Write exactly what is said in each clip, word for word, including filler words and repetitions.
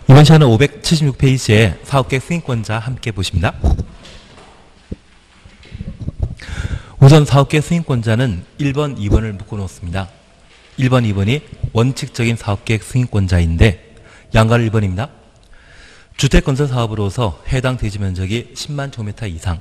이번 시간은 오백칠십육 페이지에 사업계획 승인권자 함께 보십니다. 우선 사업계획 승인권자는 일 번, 이 번을 묶어놓습니다. 일 번, 이 번이 원칙적인 사업계획 승인권자인데 양가를 일 번입니다. 주택건설 사업으로서 해당 대지 면적이 십만 제곱미터 이상,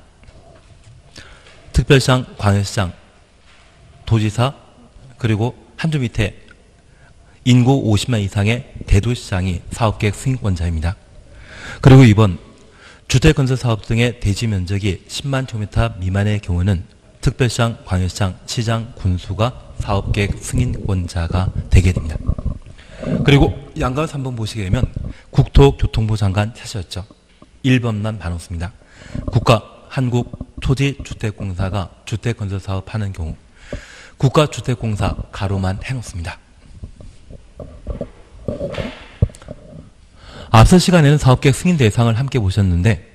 특별시장, 광역시장, 도지사, 그리고 한 주 밑에 인구 오십만 이상의 대도시장이 사업계획 승인권자입니다. 그리고 이 번, 주택건설 사업 등의 대지 면적이 십만 제곱미터 미만의 경우는 특별시장, 광역시장, 시장, 군수가 사업계획 승인권자가 되게 됩니다. 그리고 양가 삼 번 보시게 되면 국토교통부 장관 찾으셨죠. 일 번만 봐놓습니다. 국가 한국토지주택공사가 주택건설 사업하는 경우 국가주택공사 가로만 해놓습니다. 앞서 시간에는 사업계획 승인 대상을 함께 보셨는데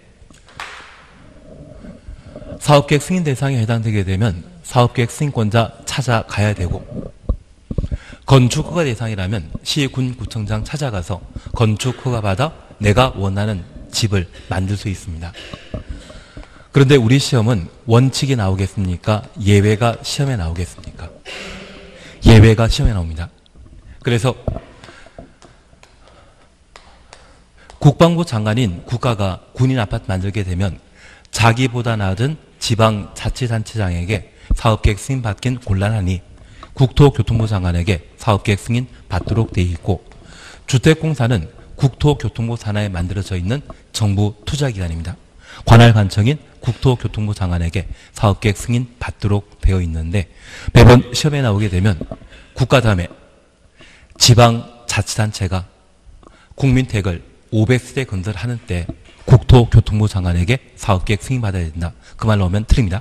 사업계획 승인 대상에 해당되게 되면 사업계획 승인권자 찾아가야 되고 건축허가 대상이라면 시, 군, 구청장 찾아가서 건축허가 받아 내가 원하는 집을 만들 수 있습니다. 그런데 우리 시험은 원칙이 나오겠습니까? 예외가 시험에 나오겠습니까? 예외가 시험에 나옵니다. 그래서 국방부 장관인 국가가 군인 아파트 만들게 되면 자기보다 낮은 지방자치단체장에게 사업계획 승인 받긴 곤란하니 국토교통부 장관에게 사업계획 승인 받도록 되어 있고 주택공사는 국토교통부 산하에 만들어져 있는 정부 투자기관입니다. 관할 관청인 국토교통부 장관에게 사업계획 승인 받도록 되어 있는데 매번 시험에 나오게 되면 국가 다음에 지방자치단체가 국민택을 오백 세대 건설하는 때 국토교통부 장관에게 사업계획 승인 받아야 된다. 그 말 나오면 틀립니다.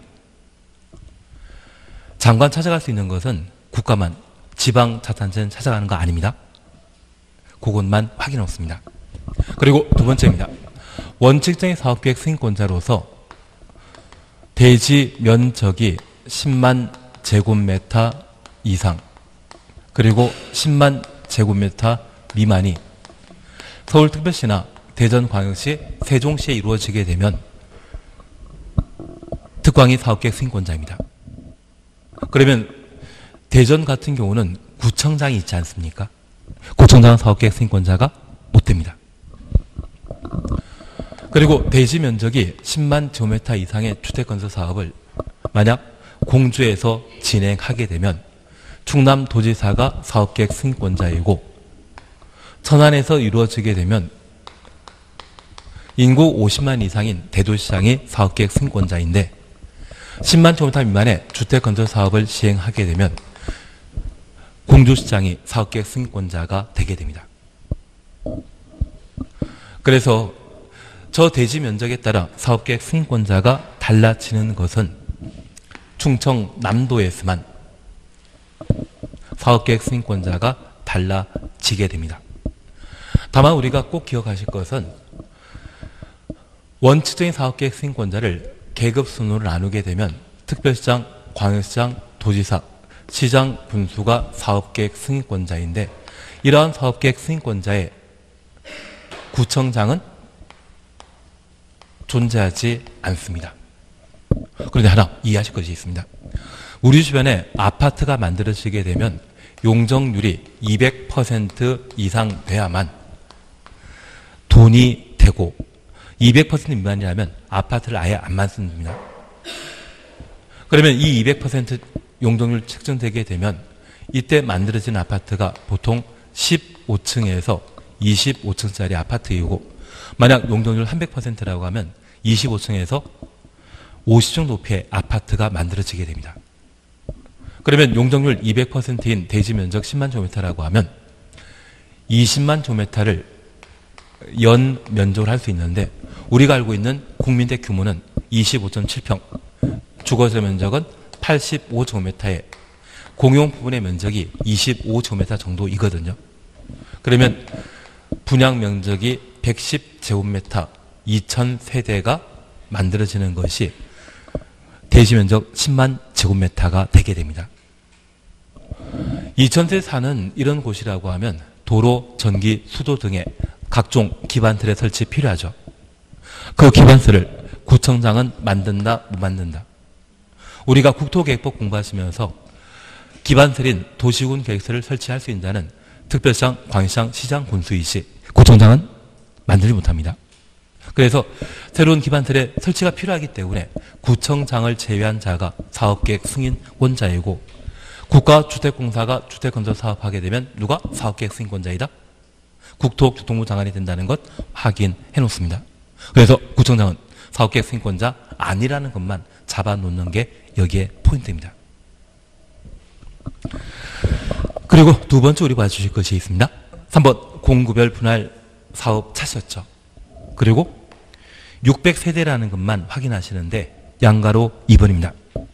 장관 찾아갈 수 있는 것은 국가만, 지방자치단체는 찾아가는 거 아닙니다. 그것만 확인 없습니다. 그리고 두 번째입니다. 원칙적인 사업계획 승인권자로서 대지 면적이 십만 제곱미터 이상 그리고 십만 제곱미터 미만이 서울특별시나 대전광역시, 세종시에 이루어지게 되면 특광이 사업계획 승인권자입니다. 그러면 대전 같은 경우는 구청장이 있지 않습니까? 구청장은 사업계획 승인권자가 못 됩니다. 그리고 대지 면적이 십만 제곱미터 이상의 주택건설 사업을 만약 공주에서 진행하게 되면 충남도지사가 사업계획 승인권자이고 천안에서 이루어지게 되면 인구 오십만 이상인 대도시장이 사업계획 승인권자인데 십만 제곱미터 미만의 주택건설 사업을 시행하게 되면 공주시장이 사업계획 승인권자가 되게 됩니다. 그래서 저 대지 면적에 따라 사업계획 승인권자가 달라지는 것은 충청 남도에서만 사업계획 승인권자가 달라지게 됩니다. 다만 우리가 꼭 기억하실 것은 원칙적인 사업계획 승인권자를 계급 순으로 나누게 되면 특별시장, 광역시장, 도지사, 시장, 군수가 사업계획 승인권자인데 이러한 사업계획 승인권자의 구청장은 존재하지 않습니다. 그런데 하나 이해하실 것이 있습니다. 우리 주변에 아파트가 만들어지게 되면 용적률이 이백 퍼센트 이상 돼야만 돈이 되고 이백 퍼센트 미만이라면 아파트를 아예 안 만듭니다. 그러면 이 이백 퍼센트 용적률 측정되게 되면 이때 만들어진 아파트가 보통 십오 층에서 이십오 층짜리 아파트이고 만약 용적률 삼백 퍼센트라고 하면 이십오 층에서 오십 층 높이의 아파트가 만들어지게 됩니다. 그러면 용적률 이백 퍼센트인 대지 면적 십만 제곱미터라고 하면 이십만 제곱미터를 연 면적을 할 수 있는데 우리가 알고 있는 국민대 규모는 이십오 점 칠 평, 주거지 면적은 팔십오 제곱미터에 공용 부분의 면적이 이십오 제곱미터 정도이거든요. 그러면 분양 면적이 백십 제곱미터 이천 세대가 만들어지는 것이 대지 면적 십만 제곱미터가 되게 됩니다. 이천 세 사는 이런 곳이라고 하면 도로, 전기, 수도 등의 각종 기반틀의 설치 필요하죠. 그 기반틀을 구청장은 만든다, 못 만든다. 우리가 국토계획법 공부하시면서 기반틀인 도시군 계획서를 설치할 수 있는 특별시장, 광역시장, 시장 군수의 시, 구청장은 만들지 못합니다. 그래서 새로운 기반틀의 설치가 필요하기 때문에 구청장을 제외한 자가 사업계획 승인권자이고 국가주택공사가 주택건설 사업하게 되면 누가 사업계획 승인권자이다? 국토교통부 장관이 된다는 것 확인해 놓습니다. 그래서 구청장은 사업계획 승인권자 아니라는 것만 잡아놓는 게 여기에 포인트입니다. 그리고 두 번째 우리 봐주실 것이 있습니다. 삼 번 공구별 분할 사업 차시였죠. 그리고 육백 세대라는 것만 확인하시는데 양가로 이 번입니다.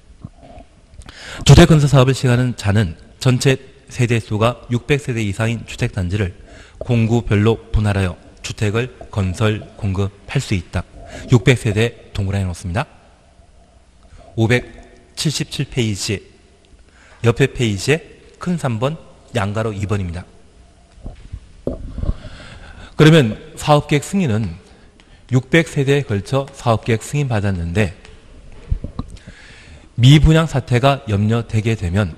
주택건설 사업을 시행하는 자는 전체 세대수가 육백 세대 이상인 주택단지를 공구별로 분할하여 주택을 건설, 공급할 수 있다. 육백 세대 동그라미 놓습니다. 오백칠십칠 페이지 옆에 페이지에 큰 삼 번 양가로 이 번입니다. 그러면 사업계획 승인은 육백 세대에 걸쳐 사업계획 승인 받았는데 미분양 사태가 염려되게 되면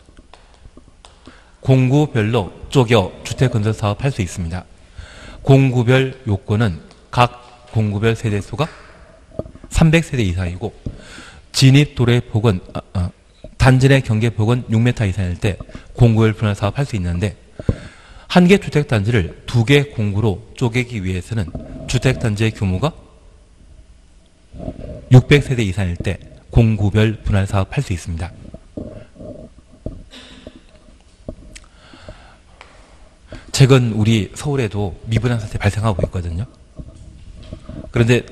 공구별로 쪼개 주택건설 사업 할 수 있습니다. 공구별 요건은 각 공구별 세대수가 삼백 세대 이상이고 진입도로의 폭은 아, 아, 단지 내 경계폭은 육 미터 이상일 때 공구별 분할 사업 할 수 있는데 한 개 주택단지를 두 개 공구로 쪼개기 위해서는 주택단지의 규모가 육백 세대 이상일 때 공구별 분할 사업 할 수 있습니다. 최근 우리 서울에도 미분양 사태 발생하고 있거든요. 그런데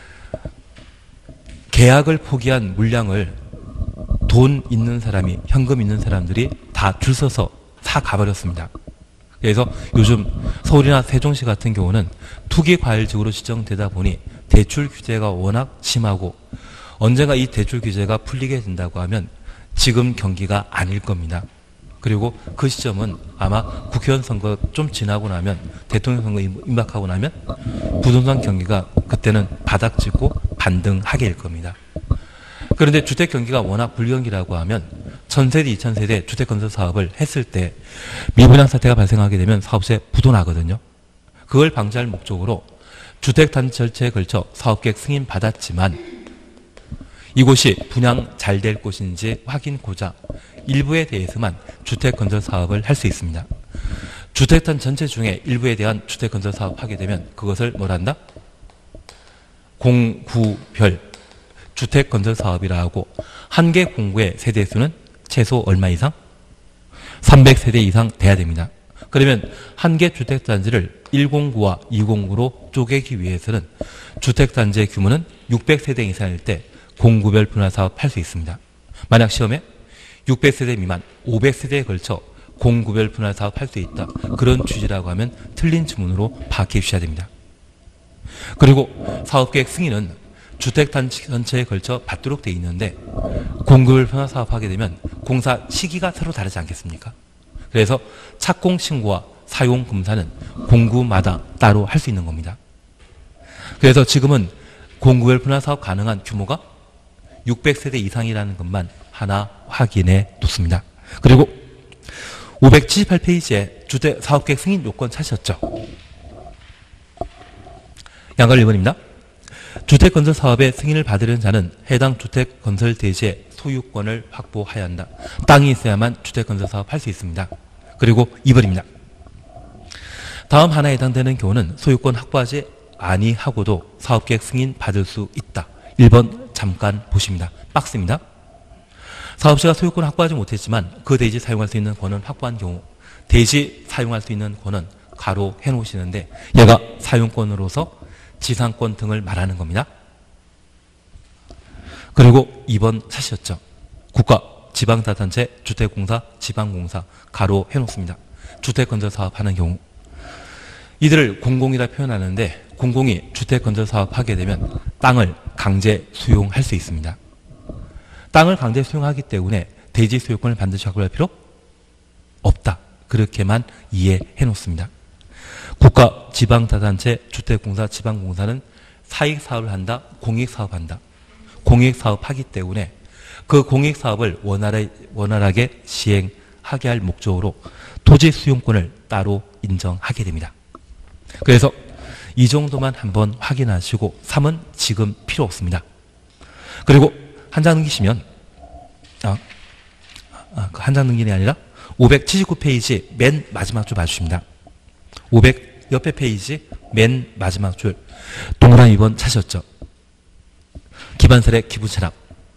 계약을 포기한 물량을 돈 있는 사람이, 현금 있는 사람들이 다 줄 서서 사 가버렸습니다. 그래서 요즘 서울이나 세종시 같은 경우는 투기과열지구로 지정되다 보니 대출 규제가 워낙 심하고 언젠가 이 대출 규제가 풀리게 된다고 하면 지금 경기가 아닐 겁니다. 그리고 그 시점은 아마 국회의원 선거 좀 지나고 나면 대통령 선거 임박하고 나면 부동산 경기가 그때는 바닥 찍고 반등하게 될 겁니다. 그런데 주택 경기가 워낙 불경기라고 하면 천 세대, 이천 세대 주택 건설 사업을 했을 때 미분양 사태가 발생하게 되면 사업소에 부도나거든요. 그걸 방지할 목적으로 주택단지 절차에 걸쳐 사업계획 승인 받았지만 이곳이 분양 잘 될 곳인지 확인고자 일부에 대해서만 주택건설 사업을 할 수 있습니다. 주택단 전체 중에 일부에 대한 주택건설 사업 하게 되면 그것을 뭐란다? 공구별 주택건설 사업이라 하고 한 개 공구의 세대수는 최소 얼마 이상? 삼백 세대 이상 돼야 됩니다. 그러면 한 개 주택단지를 일 공구와 이 공구로 쪼개기 위해서는 주택단지의 규모는 육백 세대 이상일 때 공구별 분할 사업 할 수 있습니다. 만약 시험에 육백 세대 미만, 오백 세대에 걸쳐 공구별 분할 사업 할 수 있다. 그런 취지라고 하면 틀린 지문으로 파악해 주셔야 됩니다. 그리고 사업계획 승인은 주택단지 전체에 걸쳐 받도록 되어 있는데 공구별 분할 사업하게 되면 공사 시기가 서로 다르지 않겠습니까? 그래서 착공 신고와 사용 검사는 공구마다 따로 할 수 있는 겁니다. 그래서 지금은 공구별 분할 사업 가능한 규모가 육백 세대 이상이라는 것만 하나 확인해 놓습니다. 그리고 오백칠십팔 페이지에 주택 사업계획 승인 요건 찾으셨죠? 양가 일 번입니다. 주택건설 사업의 승인을 받으려는 자는 해당 주택건설 대지의 소유권을 확보해야 한다. 땅이 있어야만 주택건설 사업 할 수 있습니다. 그리고 이 번입니다. 다음 하나에 해당되는 경우는 소유권 확보하지 아니하고도 사업계획 승인 받을 수 있다. 일 번 잠깐 보십니다. 박스입니다. 사업자가 소유권 확보하지 못했지만 그 대지 사용할 수 있는 권은 확보한 경우 대지 사용할 수 있는 권은 가로 해놓으시는데 얘가 사용권으로서 지상권 등을 말하는 겁니다. 그리고 이 번 찾으셨죠? 국가, 지방자치단체, 주택공사, 지방공사 가로 해놓습니다. 주택건설 사업하는 경우 이들을 공공이라 표현하는데 공공이 주택건설 사업하게 되면 땅을 강제 수용할 수 있습니다. 땅을 강제 수용하기 때문에 대지 소유권을 반드시 확보할 필요 없다. 그렇게만 이해해 놓습니다. 국가, 지방자단체, 주택공사, 지방공사는 사익사업을 한다, 공익사업한다. 공익사업하기 때문에 그 공익사업을 원활하게, 원활하게 시행하게 할 목적으로 토지 수용권을 따로 인정하게 됩니다. 그래서 이 정도만 한번 확인하시고 삼은 지금 필요 없습니다. 그리고 한 장 넘기시면 아, 아, 한 장 넘기는 게 아니라 오백칠십구 페이지 맨 마지막 줄 봐주십니다. 오백 옆에 페이지 맨 마지막 줄 동그라미 이 번 찾으셨죠? 기반설의 기부채납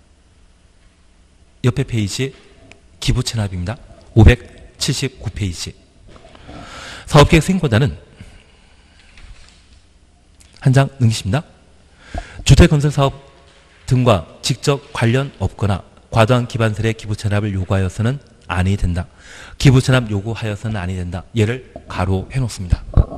옆에 페이지 기부채납입니다. 오백칠십구 페이지 사업계획 승인권자는 한 장 넘기십니다. 주택건설사업 등과 직접 관련 없거나 과도한 기반설의 기부채납을 요구하여서는 아니 된다. 기부채납 요구하여서는 아니 된다. 얘를 가로해 놓습니다.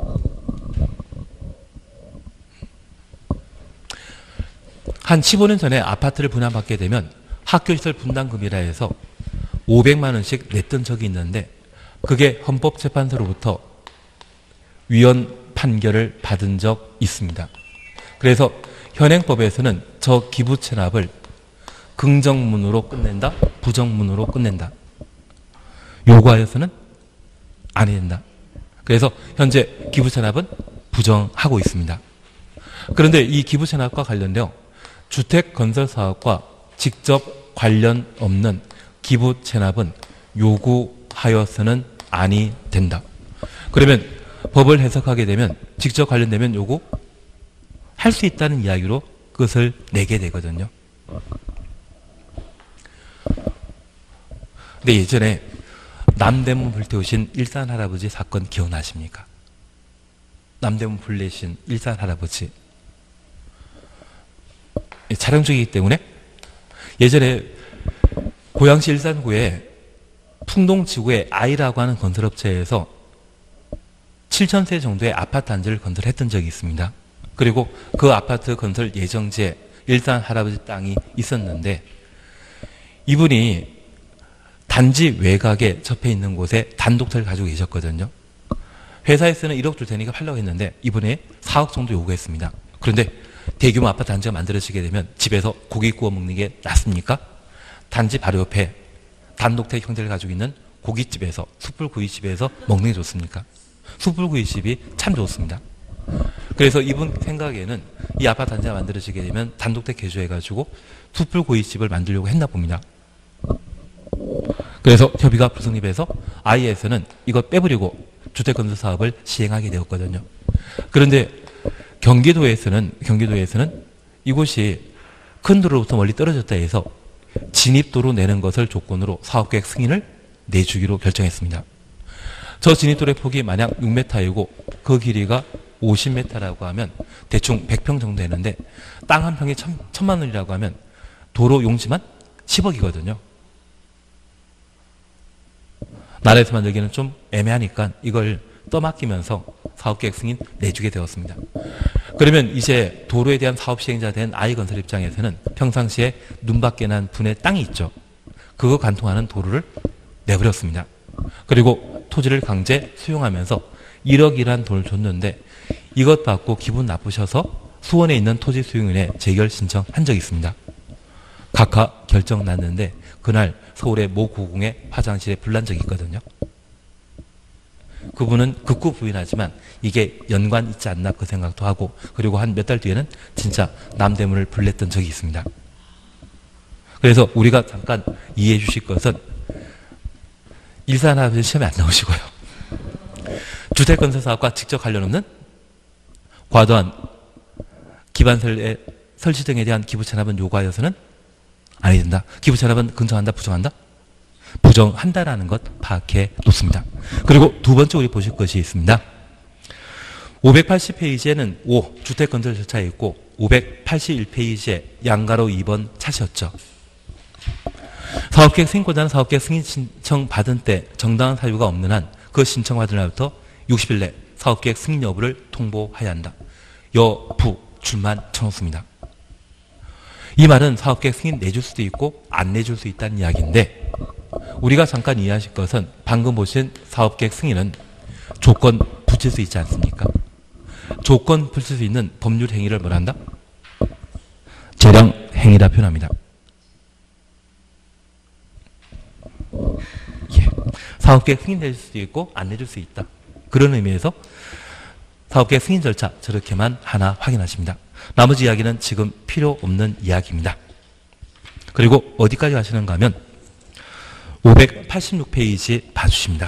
한 십오 년 전에 아파트를 분양받게 되면 학교시설 분담금이라 해서 오백만 원씩 냈던 적이 있는데 그게 헌법재판소로부터 위헌 판결을 받은 적 있습니다. 그래서 현행법에서는 저 기부채납을 긍정문으로 끝낸다, 부정문으로 끝낸다. 요구하여서는 아니 된다. 그래서 현재 기부채납은 부정하고 있습니다. 그런데 이 기부채납과 관련되어 주택건설사업과 직접 관련 없는 기부채납은 요구하여서는 아니 된다. 그러면 법을 해석하게 되면 직접 관련되면 요구 할 수 있다는 이야기로 끝을 내게 되거든요. 근데 예전에 남대문 불태우신 일산 할아버지 사건 기억나십니까? 남대문 불 내신 일산 할아버지. 촬영 중이기 때문에 예전에 고양시 일산구에 풍동지구의 아이라고 하는 건설업체에서 칠천 세 정도의 아파트 단지를 건설했던 적이 있습니다. 그리고 그 아파트 건설 예정지에 일산 할아버지 땅이 있었는데 이분이 단지 외곽에 접해 있는 곳에 단독터를 가지고 계셨거든요. 회사에서는 일억 줄 테니까 팔려고 했는데 이분이 사억 정도 요구했습니다. 그런데 대규모 아파트 단지가 만들어지게 되면 집에서 고기 구워 먹는 게 낫습니까? 단지 바로 옆에 단독택 형태를 가지고 있는 고깃집에서, 숯불구이집에서 먹는 게 좋습니까? 숯불구이집이 참 좋습니다. 그래서 이분 생각에는 이 아파트 단지가 만들어지게 되면 단독택 개조해가지고 숯불구이집을 만들려고 했나 봅니다. 그래서 협의가 불성립해서 아이에서는 이거 빼버리고 주택건설 사업을 시행하게 되었거든요. 그런데 경기도에서는 경기도에서는 이곳이 큰 도로로부터 멀리 떨어졌다 해서 진입도로 내는 것을 조건으로 사업계획 승인을 내주기로 결정했습니다. 저 진입도로의 폭이 만약 육 미터이고 그 길이가 오십 미터라고 하면 대충 백 평 정도 되는데 땅 한 평에 천, 천만 원이라고 하면 도로 용지만 십억이거든요. 나라에서 만들기는 좀 애매하니까 이걸 떠맡기면서 사업계획 승인 내주게 되었습니다. 그러면 이제 도로에 대한 사업 시행자 된 아이건설 입장에서는 평상시에 눈밖에 난 분의 땅이 있죠. 그거 관통하는 도로를 내버렸습니다. 그리고 토지를 강제 수용하면서 일억이란 돈을 줬는데 이것 받고 기분 나쁘셔서 수원에 있는 토지 수용인에 재결 신청한 적이 있습니다. 각하 결정 났는데 그날 서울의 모 고궁의 화장실에 불난 적이 있거든요. 그분은 극구 부인하지만 이게 연관 있지 않나 그 생각도 하고 그리고 한 몇 달 뒤에는 진짜 남대문을 불냈던 적이 있습니다. 그래서 우리가 잠깐 이해해 주실 것은 일산 할아버지 시험에 안 나오시고요. 주택건설 사업과 직접 관련 없는 과도한 기반설의 설치 등에 대한 기부채납은 요구하여서는 아니 된다. 기부채납은 긍정한다, 부정한다? 부정한다라는 것 파악해 놓습니다. 그리고 두 번째 우리 보실 것이 있습니다. 오백팔십 페이지에는 오, 주택건설 절차에 있고 오백팔십일 페이지에 양가로 이 번 차시였죠. 사업계획 승인권자는 사업계획 승인 신청 받은 때 정당한 사유가 없는 한 그 신청 받은 날부터 육십 일 내 사업계획 승인 여부를 통보해야 한다. 여부 줄만 쳐놓습니다. 이 말은 사업계획 승인 내줄 수도 있고 안 내줄 수 있다는 이야기인데 우리가 잠깐 이해하실 것은 방금 보신 사업계획 승인은 조건 붙일 수 있지 않습니까? 조건 붙일 수 있는 법률 행위를 뭐라 한다? 재량 행위라 표현합니다. 예. 사업계획 승인될 수도 있고 안 내줄 수 있다. 그런 의미에서 사업계획 승인 절차 저렇게만 하나 확인하십니다. 나머지 이야기는 지금 필요 없는 이야기입니다. 그리고 어디까지 가시는가 하면 오백팔십육 페이지 봐주십니다.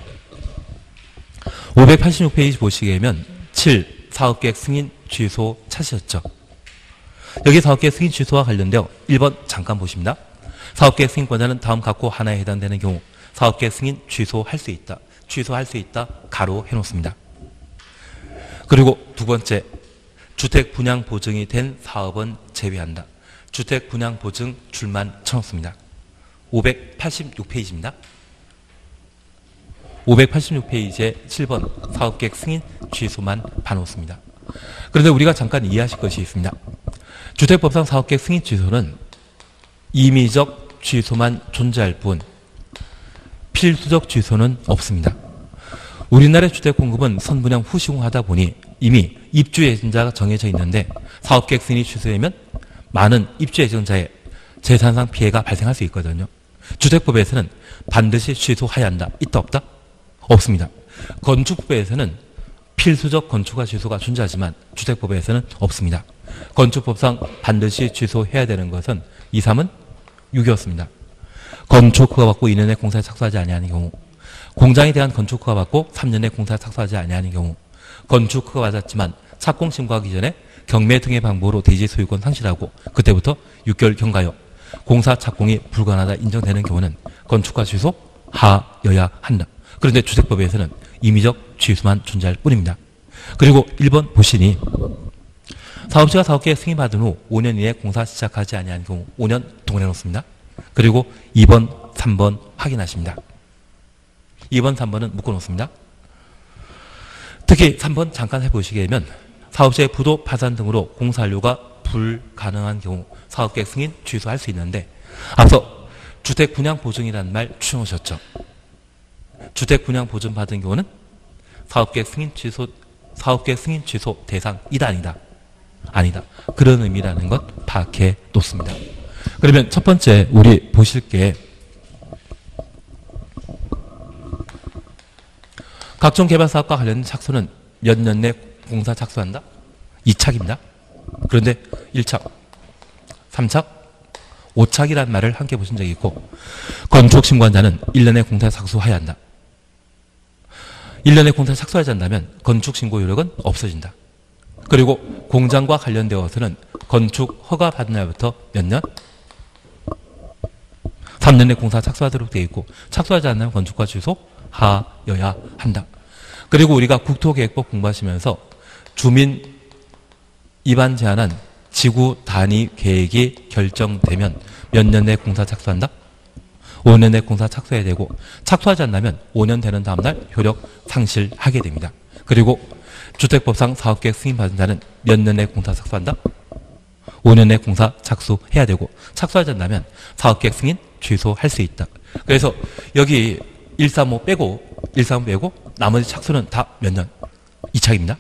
오백팔십육 페이지 보시게 되면 칠. 사업계획 승인 취소 찾으셨죠? 여기 사업계획 승인 취소와 관련되어 일 번 잠깐 보십니다. 사업계획 승인권자는 다음 각호 하나에 해당되는 경우 사업계획 승인 취소할 수 있다. 취소할 수 있다. 가로 해놓습니다. 그리고 두 번째, 주택 분양 보증이 된 사업은 제외한다. 주택 분양 보증 줄만 쳐놓습니다. 오백팔십육 페이지입니다. 오백팔십육 페이지에 칠 번 사업계획 승인 취소만 봐놓습니다. 그런데 우리가 잠깐 이해하실 것이 있습니다. 주택법상 사업계획 승인 취소는 임의적 취소만 존재할 뿐 필수적 취소는 없습니다. 우리나라의 주택 공급은 선분양 후 시공하다 보니 이미 입주 예정자가 정해져 있는데 사업계획 승인이 취소되면 많은 입주 예정자의 재산상 피해가 발생할 수 있거든요. 주택법에서는 반드시 취소해야 한다. 있다 없다? 없습니다. 건축법에서는 필수적 건축화 취소가 존재하지만 주택법에서는 없습니다. 건축법상 반드시 취소해야 되는 것은 이, 삼은 육이었습니다. 건축 허가받고 이 년에 공사에 착수하지 아니하는 경우, 공장에 대한 건축 허가받고 삼 년에 공사에 착수하지 아니하는 경우, 건축 허가 받았지만 착공 신고하기 전에 경매 등의 방법으로 대지 소유권 상실하고 그때부터 육 개월 경과하여 공사 착공이 불가능하다 인정되는 경우는 건축화 취소 하여야 한다. 그런데 주택법에서는 임의적 취소만 존재할 뿐입니다. 그리고 일 번 보시니 사업주가 사업계획 승인받은 후 오 년 이내 공사 시작하지 아니한 경우 오 년 동원해 놓습니다. 그리고 이 번, 삼 번 확인하십니다. 이 번, 삼 번은 묶어 놓습니다. 특히 삼 번 잠깐 해보시게 되면 사업자의 부도 파산 등으로 공사 완료가 불가능한 경우 사업계획 승인 취소할 수 있는데 앞서 주택 분양 보증이라는 말 추정하셨죠. 주택 분양 보증 받은 경우는 사업계획 승인 취소, 사업계획 승인 취소 대상이다 아니다? 아니다. 그런 의미라는 것 파악해 놓습니다. 그러면 첫 번째 우리 보실 게 각종 개발 사업과 관련된 착수는 몇 년 내 공사 착수한다? 이 착입니다. 그런데 일 착, 삼 착, 오 착이라는 말을 함께 보신 적이 있고 건축 신고한자는 일 년에 공사 착수해야 한다. 일 년에 공사 착수하지 않는다면 건축 신고 효력은 없어진다. 그리고 공장과 관련되어서는 건축 허가 받은 날부터 몇 년? 삼 년에 공사 착수하도록 되어 있고 착수하지 않으면 건축과 취소 하여야 한다. 그리고 우리가 국토계획법 공부하시면서 주민 입안 제한한 지구 단위 계획이 결정되면 몇 년 내 공사 착수한다? 오 년 내 공사 착수해야 되고 착수하지 않으면 오 년 되는 다음날 효력 상실하게 됩니다. 그리고 주택법상 사업계획 승인받은 자는 몇 년 내 공사 착수한다? 오 년 내 공사 착수해야 되고 착수하지 않으면 사업계획 승인 취소할 수 있다. 그래서 여기 일삼오 빼고 일삼오 빼고 나머지 착수는 다 몇 년? 이 착입니다.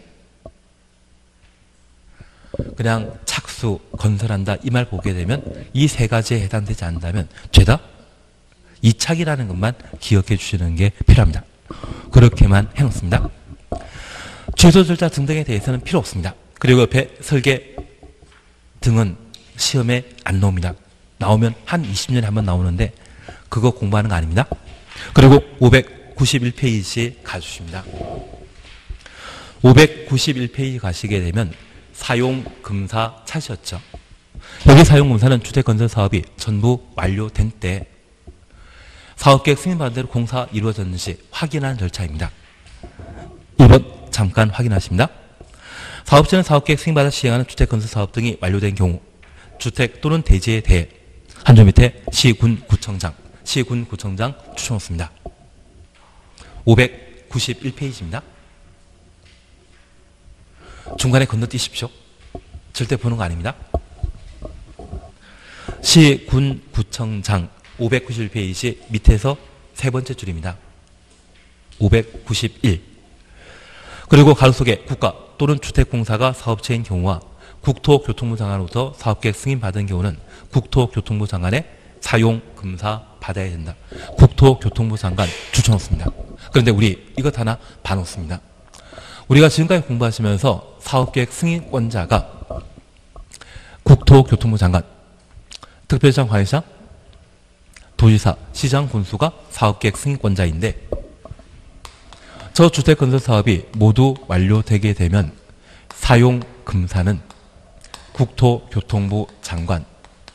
그냥 착수, 건설한다 이 말 보게 되면 이 세 가지에 해당되지 않는다면 죄다 이 착이라는 것만 기억해 주시는 게 필요합니다. 그렇게만 해놓습니다. 취소 절차 등등에 대해서는 필요 없습니다. 그리고 옆에 설계 등은 시험에 안 나옵니다. 나오면 한 이십 년에 한 번 나오는데 그거 공부하는 거 아닙니다. 그리고 오백구십일 페이지 가주십니다. 오백구십일 페이지 가시게 되면 사용금사 찾으셨죠. 여기 사용금사는 주택건설 사업이 전부 완료된 때 사업계획 승인받은 대로 공사 이루어졌는지 확인하는 절차입니다. 일 번 잠깐 확인하십니다. 사업자는 사업계획 승인받아 시행하는 주택건설 사업 등이 완료된 경우 주택 또는 대지에 대해 한 줄 밑에 시군구청장, 시군구청장 추천했습니다. 오백구십일 페이지입니다. 중간에 건너뛰십시오. 절대 보는 거 아닙니다. 시군구청장 오백구십일 페이지 밑에서 세 번째 줄입니다. 오백구십일. 그리고 가로 속에 국가 또는 주택공사가 사업체인 경우와 국토교통부 장관으로부터 사업계획 승인받은 경우는 국토교통부 장관의 사용검사 받아야 된다. 국토교통부 장관 추천했습니다. 그런데 우리 이것 하나 봐놓습니다. 우리가 지금까지 공부하시면서 사업계획 승인권자가 국토교통부 장관, 특별시장, 관리시장, 도지사, 시장, 군수가 사업계획 승인권자인데 저 주택건설 사업이 모두 완료되게 되면 사용검사는 국토교통부 장관,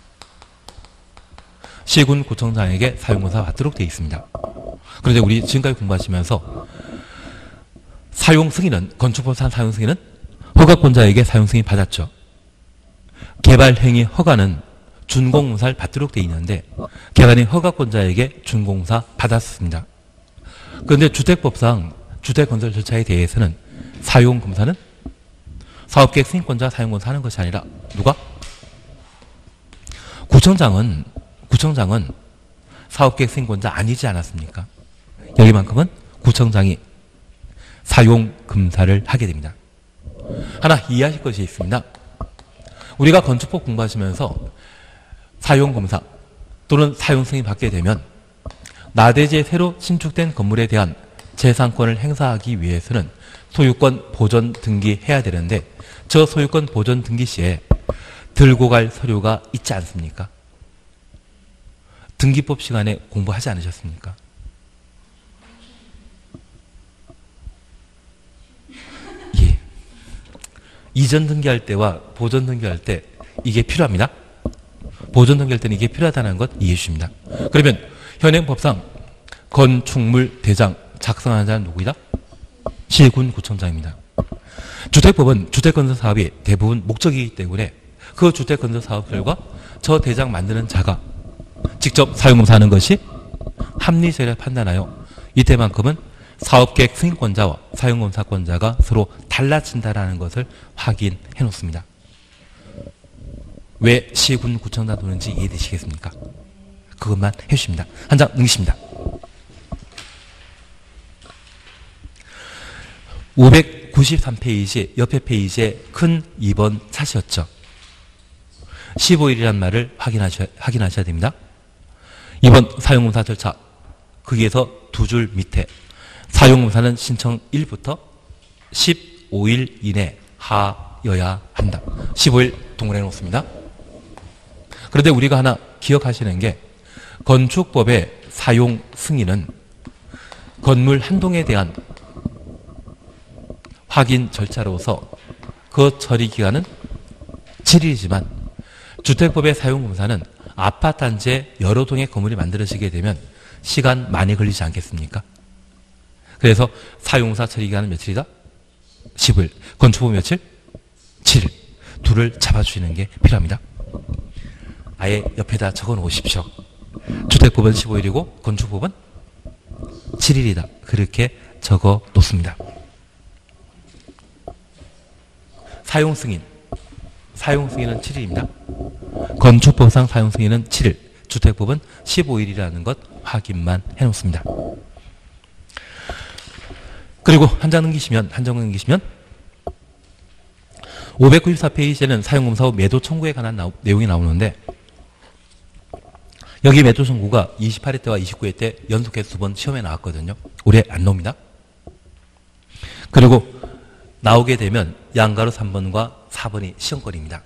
시군 구청장에게 사용검사 받도록 되어 있습니다. 그런데 우리 지금까지 공부하시면서 사용 승인은, 건축법상 사용 승인은 허가권자에게 사용 승인 받았죠. 개발행위 허가는 준공사를 받도록 되어 있는데 개발행위 허가권자에게 준공사 받았습니다. 그런데 주택법상 주택건설 절차에 대해서는 사용검사는 사업계획 승인권자 사용검사 하는 것이 아니라 누가? 구청장은 구청장은 사업계획 승인권자 아니지 않았습니까? 여기만큼은 구청장이 사용검사를 하게 됩니다. 하나 이해하실 것이 있습니다. 우리가 건축법 공부하시면서 사용검사 또는 사용승인 받게 되면 나대지에 새로 신축된 건물에 대한 재산권을 행사하기 위해서는 소유권 보존 등기해야 되는데 저 소유권 보존 등기 시에 들고 갈 서류가 있지 않습니까? 등기법 시간에 공부하지 않으셨습니까? 예. 이전 등기할 때와 보존 등기할 때 이게 필요합니다. 보존 등기할 때는 이게 필요하다는 것 이해해 주십니다. 그러면 현행법상 건축물 대장 작성하는 자는 누구이다? 시군구청장입니다. 주택법은 주택건설 사업이 대부분 목적이기 때문에 그 주택건설 사업 결과 저 대장 만드는 자가 직접 사용검사하는 것이 합리적이라 판단하여 이때만큼은 사업계획 승인권자와 사용검사권자가 서로 달라진다는 것을 확인해 놓습니다. 왜 시군구청장 도는지 이해되시겠습니까? 그것만 해주십니다. 한 장 넘기십니다. 오백구십삼 페이지 옆에 페이지에 큰 이 번 차시였죠. 십오 일이라는 말을 확인하셔야, 확인하셔야 됩니다. 이 번 사용검사 절차 거기에서 두 줄 밑에 사용검사는 신청 일부터 십오 일 이내 하여야 한다. 십오 일 동원해 놓습니다. 그런데 우리가 하나 기억하시는 게 건축법의 사용 승인은 건물 한 동에 대한 확인 절차로서 그 처리 기간은 칠 일이지만 주택법의 사용검사는 아파트 단지에 여러 동의 건물이 만들어지게 되면 시간 많이 걸리지 않겠습니까? 그래서 사용사 처리 기간은 며칠이다? 십오 일. 건축법 며칠? 칠 일. 둘을 잡아주시는 게 필요합니다. 아예 옆에다 적어 놓으십시오. 주택법은 십오 일이고 건축법은 칠 일이다. 그렇게 적어 놓습니다. 사용승인. 사용승인은 칠 일입니다. 건축법상 사용승인은 칠 일, 주택법은 십오 일이라는 것 확인만 해놓습니다. 그리고 한 장 넘기시면, 한 장 넘기시면 오백구십사 페이지에는 사용검사 후 매도 청구에 관한 나오, 내용이 나오는데 여기 매도 청구가 이십팔 회 때와 이십구 회 때 연속해서 두 번 시험에 나왔거든요. 올해 안 나옵니다. 그리고 나오게 되면 양가로 삼 번과 사 번이 시험권입니다.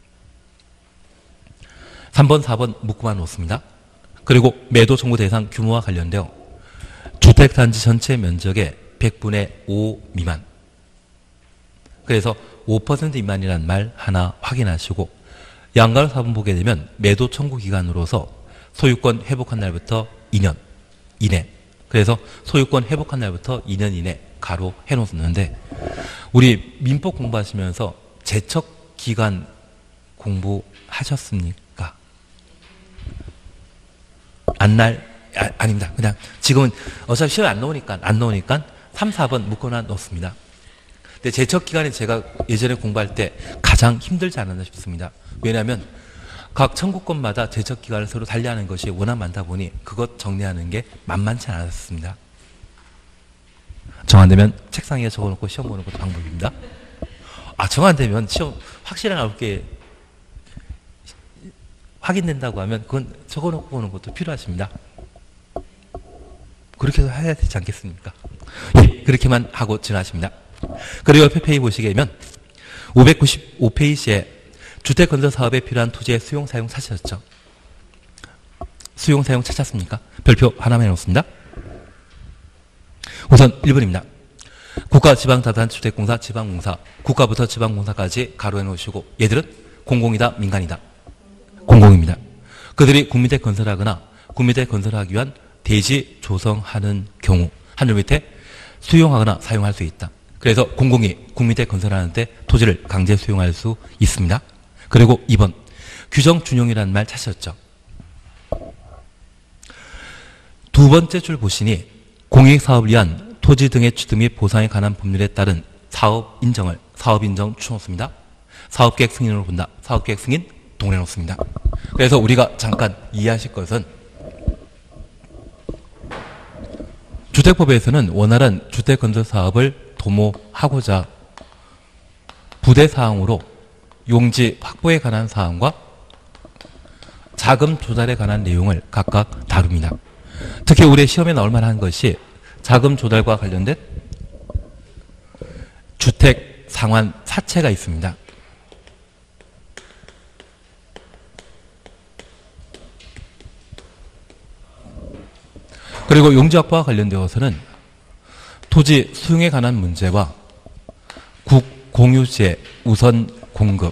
삼 번, 사 번 묶어만 놓습니다. 그리고 매도 청구 대상 규모와 관련되어 주택단지 전체 면적의 백분의 오 미만. 그래서 오 퍼센트 미만이라는 말 하나 확인하시고 양가로 사 번 보게 되면 매도 청구 기간으로서 소유권 회복한 날부터 이 년 이내. 그래서 소유권 회복한 날부터 이 년 이내 가로 해놓았는데 우리 민법 공부하시면서 제척 기간 공부하셨습니까? 안날 아, 아닙니다. 그냥 지금은 어차피 시험에 안 나오니까 안 나오니까 삼, 사 번 묶어놔 놓습니다. 근데 제척 기간이 제가 예전에 공부할 때 가장 힘들지 않았나 싶습니다. 왜냐하면 각 청구권마다 제척 기간을 서로 달리하는 것이 워낙 많다 보니 그것 정리하는 게 만만치 않았습니다. 정 안 되면 책상에 적어놓고 시험 보는 것도 방법입니다. 아, 정 안 되면 시험 확실하게 나올 게 확인된다고 하면 그건 적어놓고 보는 것도 필요하십니다. 그렇게 해서 해야 되지 않겠습니까? 예, 그렇게만 하고 지나십니다. 그리고 옆에 페이지 보시게 되면 오백구십오 페이지에 주택건설 사업에 필요한 토지의 수용 사용 찾으셨죠? 수용 사용 찾았습니까? 별표 하나만 해놓습니다. 우선 일 번입니다. 국가지방자산주택공사, 지방공사, 국가부터 지방공사까지 가로해 놓으시고 얘들은 공공이다, 민간이다? 공공입니다. 그들이 국민택 건설하거나 국민택 건설하기 위한 대지 조성하는 경우 하늘 밑에 수용하거나 사용할 수 있다. 그래서 공공이 국민택 건설하는데 토지를 강제 수용할 수 있습니다. 그리고 이 번 규정준용이라는 말 찾으셨죠? 두 번째 줄 보시니 공익사업을 위한 토지 등의 취득 및 보상에 관한 법률에 따른 사업 인정을 사업 인정 추놓습니다. 사업계획 승인으로 본다. 사업계획 승인 동일해 놓습니다. 그래서 우리가 잠깐 이해하실 것은 주택법에서는 원활한 주택건설 사업을 도모하고자 부대사항으로 용지 확보에 관한 사항과 자금 조달에 관한 내용을 각각 다룹니다. 특히 우리 시험에 나올 만한 것이 자금 조달과 관련된 주택 상환 사채가 있습니다. 그리고 용지 확보와 관련되어서는 토지 수용에 관한 문제와 국공유지의 우선 공급,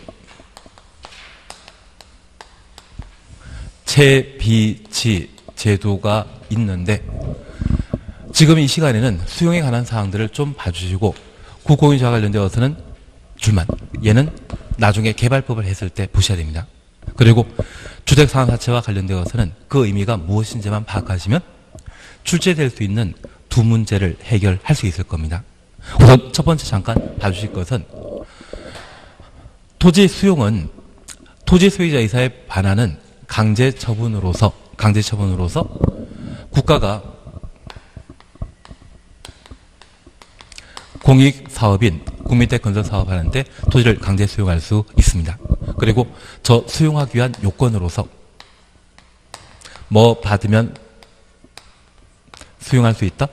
채비지 제도가 있는데 지금 이 시간에는 수용에 관한 사항들을 좀 봐주시고 국공유지와 관련되어서는 줄만, 얘는 나중에 개발법을 했을 때 보셔야 됩니다. 그리고 주택상환사채와 관련되어서는 그 의미가 무엇인지만 파악하시면 출제될 수 있는 두 문제를 해결할 수 있을 겁니다. 우선 첫 번째 잠깐 봐주실 것은 토지 수용은 토지 소유자 이사에 반하는 강제 처분으로서 강제 처분으로서 국가가 공익 사업인 국민택 건설 사업 하는데 토지를 강제 수용할 수 있습니다. 그리고 저 수용하기 위한 요건으로서 뭐 받으면 수용할 수 있다?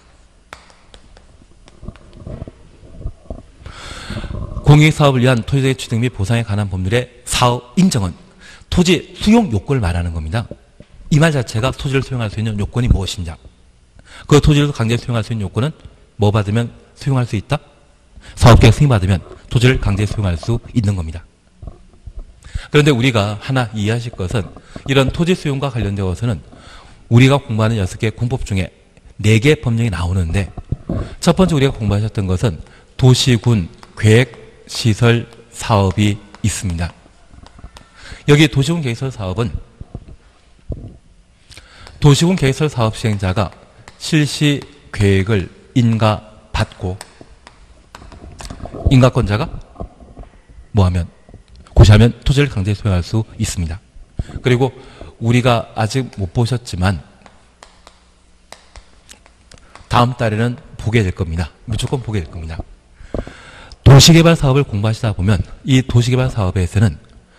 공익사업을 위한 토지의 취득 및 보상에 관한 법률의 사업 인정은 토지 수용 요건을 말하는 겁니다. 이 말 자체가 토지를 수용할 수 있는 요건이 무엇이냐? 그 토지를 강제 수용할 수 있는 요건은 뭐 받으면 수용할 수 있다? 사업계획 승인받으면 토지를 강제 수용할 수 있는 겁니다. 그런데 우리가 하나 이해하실 것은 이런 토지 수용과 관련되어서는 우리가 공부하는 여섯 개 공법 중에 네 개 법령이 나오는데 첫 번째 우리가 공부하셨던 것은 도시군 계획시설 사업이 있습니다. 여기 도시군 계획시설 사업은 도시군 계획시설 사업 시행자가 실시 계획을 인가받고 인가권자가 뭐하면 고시하면 토지를 강제 소유할 수 있습니다. 그리고 우리가 아직 못 보셨지만 다음 달에는 보게 될 겁니다. 무조건 보게 될 겁니다. 도시개발 사업을 공부하시다 보면 이 도시개발 사업에서는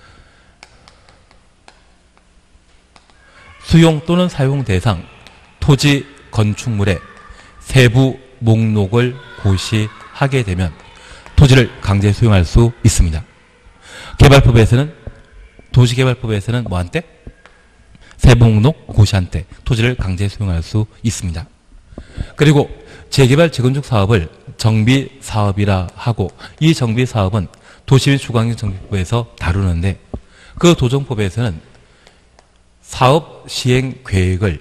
수용 또는 사용 대상 토지 건축물의 세부 목록을 고시하게 되면 토지를 강제 수용할 수 있습니다. 개발법에서는 도시개발법에서는 뭐한테? 세부 목록 고시한 때 토지를 강제 수용할 수 있습니다. 그리고 재개발 재건축 사업을 정비 사업이라 하고 이 정비 사업은 도시 및 주거환경정비법에서 다루는데 그 도정법에서는 사업 시행 계획을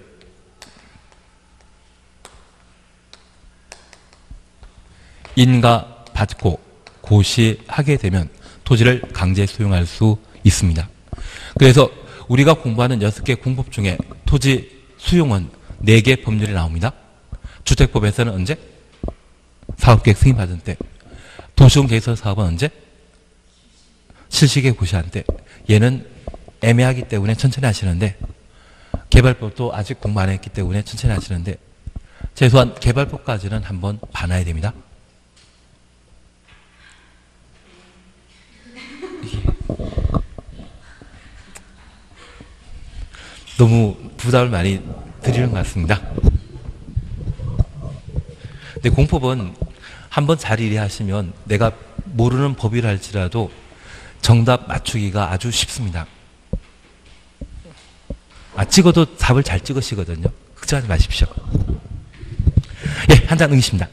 인가받고 고시하게 되면 토지를 강제 수용할 수 있습니다. 그래서 우리가 공부하는 여섯 개 공법 중에 토지 수용은 네 개 법률이 나옵니다. 주택법에서는 언제? 사업계획 승인받은 때. 도시군 계획시설 사업은 언제? 실시계획 고시한 때. 얘는 애매하기 때문에 천천히 하시는데 개발법도 아직 공부 안 했기 때문에 천천히 하시는데 최소한 개발법까지는 한번 봐놔야 됩니다. 너무 부담을 많이 드리는 것 같습니다. 근데 공법은 한번 잘 이해하시면 내가 모르는 법이라 할지라도 정답 맞추기가 아주 쉽습니다. 아, 찍어도 답을 잘 찍으시거든요. 걱정하지 마십시오. 예, 한 장 응시입니다.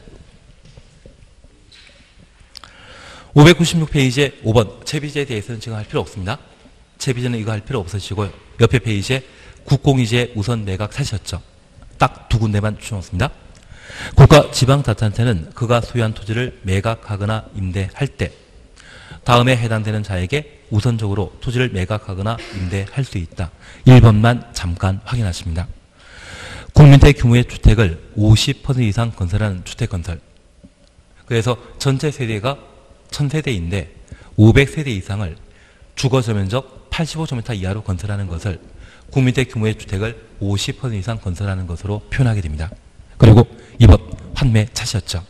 오백구십육 페이지에 오 번 채비제에 대해서는 지금 할 필요 없습니다. 채비제는 이거 할 필요 없으시고요. 옆에 페이지에 국공유지에 우선 매각 사셨죠. 딱 두 군데만 주셨습니다. 국가지방자치단체는 그가 소유한 토지를 매각하거나 임대할 때 다음에 해당되는 자에게 우선적으로 토지를 매각하거나 임대할 수 있다. 일 번만 잠깐 확인하십니다. 국민대 규모의 주택을 오십 퍼센트 이상 건설하는 주택건설. 그래서 전체 세대가 천 세대인데 오백 세대 이상을 주거저 면적 팔십오 제곱미터 이하로 건설하는 것을 국민대 규모의 주택을 오십 퍼센트 이상 건설하는 것으로 표현하게 됩니다. 그리고 이 번 환매 차시였죠.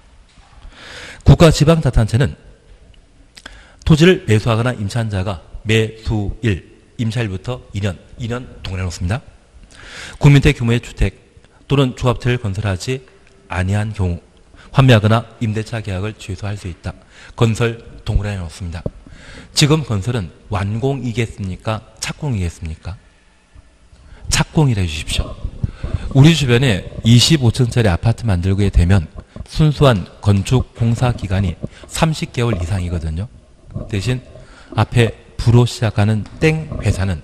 국가지방자치단체는 토지를 매수하거나 임차한 자가 매수일, 임차일부터 이 년, 이 년 동일해 놓습니다. 국민대 규모의 주택 또는 조합체를 건설하지 아니한 경우 환매하거나 임대차 계약을 취소할 수 있다. 건설 동그라미 놓습니다. 지금 건설은 완공이겠습니까? 착공이겠습니까? 착공이라 해주십시오. 우리 주변에 이십오 층짜리 아파트 만들게 되면 순수한 건축 공사 기간이 삼십 개월 이상이거든요. 대신 앞에 부로 시작하는 땡 회사는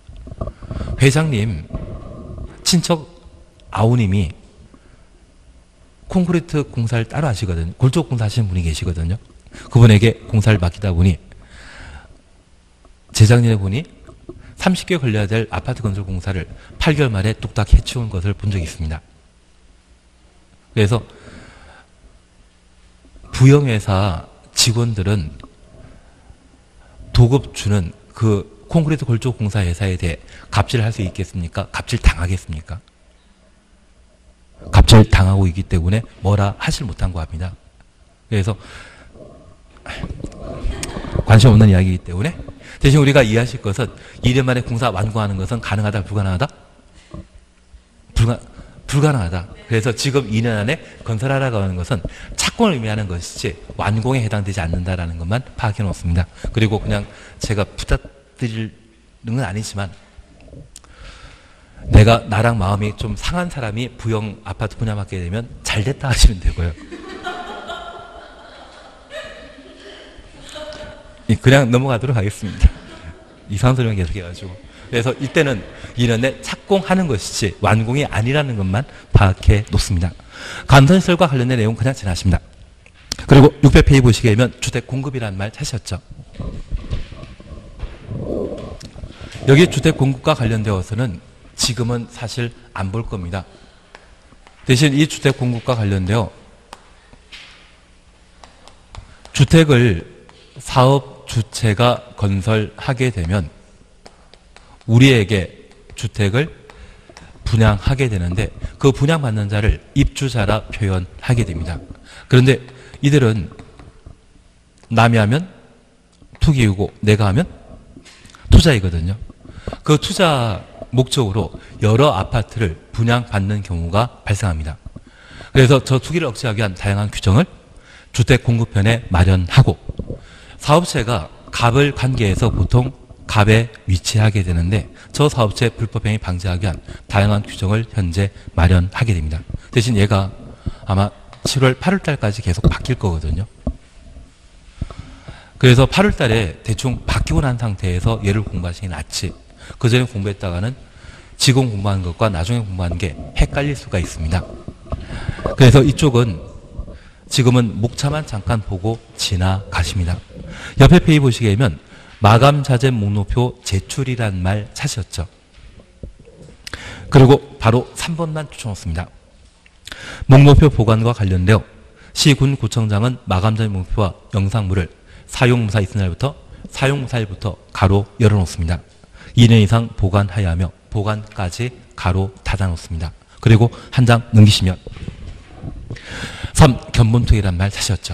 회장님 친척 아우님이 콘크리트 공사를 따로 하시거든요. 골조 공사 하시는 분이 계시거든요. 그분에게 공사를 맡기다 보니 재작년에 보니 삼십 개월 걸려야 될 아파트 건설 공사를 팔 개월 만에 뚝딱 해치운 것을 본 적이 있습니다. 그래서 부영회사 직원들은 도급 주는 그 콘크리트 골조 공사 회사에 대해 갑질을 할 수 있겠습니까? 갑질 당하겠습니까? 갑질 당하고 있기 때문에 뭐라 하질 못한 거 합니다. 그래서 관심 없는 이야기이기 때문에 대신 우리가 이해하실 것은 이 년 만에 공사 완공하는 것은 가능하다, 불가능하다? 불가, 불가능하다. 그래서 지금 이 년 안에 건설하라고 하는 것은 착공을 의미하는 것이지 완공에 해당되지 않는다라는 것만 파악해 놓습니다. 그리고 그냥 제가 부탁드리는 건 아니지만 내가 나랑 마음이 좀 상한 사람이 부영 아파트 분양받게 되면 잘됐다 하시면 되고요. 그냥 넘어가도록 하겠습니다. 이상한 소리만 계속 해가지고. 그래서 이때는 이 년 내 착공하는 것이지 완공이 아니라는 것만 파악해 놓습니다. 간선시설과 관련된 내용 그냥 지나십니다. 그리고 육백 페이지 보시게 되면 주택 공급이라는 말 하셨죠. 여기 주택 공급과 관련되어서는 지금은 사실 안 볼 겁니다. 대신 이 주택 공급과 관련되어 주택을 사업 주체가 건설하게 되면 우리에게 주택을 분양하게 되는데 그 분양받는 자를 입주자라 표현하게 됩니다. 그런데 이들은 남이 하면 투기이고 내가 하면 투자이거든요. 그 투자 목적으로 여러 아파트를 분양받는 경우가 발생합니다. 그래서 저 투기를 억제하기 위한 다양한 규정을 주택공급편에 마련하고 사업체가 갑을 관계해서 보통 갑에 위치하게 되는데 저 사업체 불법행위 방지하기 위한 다양한 규정을 현재 마련하게 됩니다. 대신 얘가 아마 칠월, 팔월 달까지 계속 바뀔 거거든요. 그래서 팔월 달에 대충 바뀌고 난 상태에서 얘를 공부하시는 게 낫지. 그 전에 공부했다가는 지금 공부하는 것과 나중에 공부하는 게 헷갈릴 수가 있습니다. 그래서 이쪽은 지금은 목차만 잠깐 보고 지나가십니다. 옆에 페이지 보시게 되면 마감자재 목록표 제출이란 말 찾으셨죠. 그리고 바로 삼 번만 추천했습니다. 목록표 보관과 관련되어 시군 구청장은 마감자재 목록표와 영상물을 사용무사 있은 날부터 사용무사일부터 가로 열어놓습니다. 이 년 이상 보관하여야 하며 보관까지 가로 닫아놓습니다. 그리고 한 장 넘기시면 삼. 견본토기란 말 사셨죠.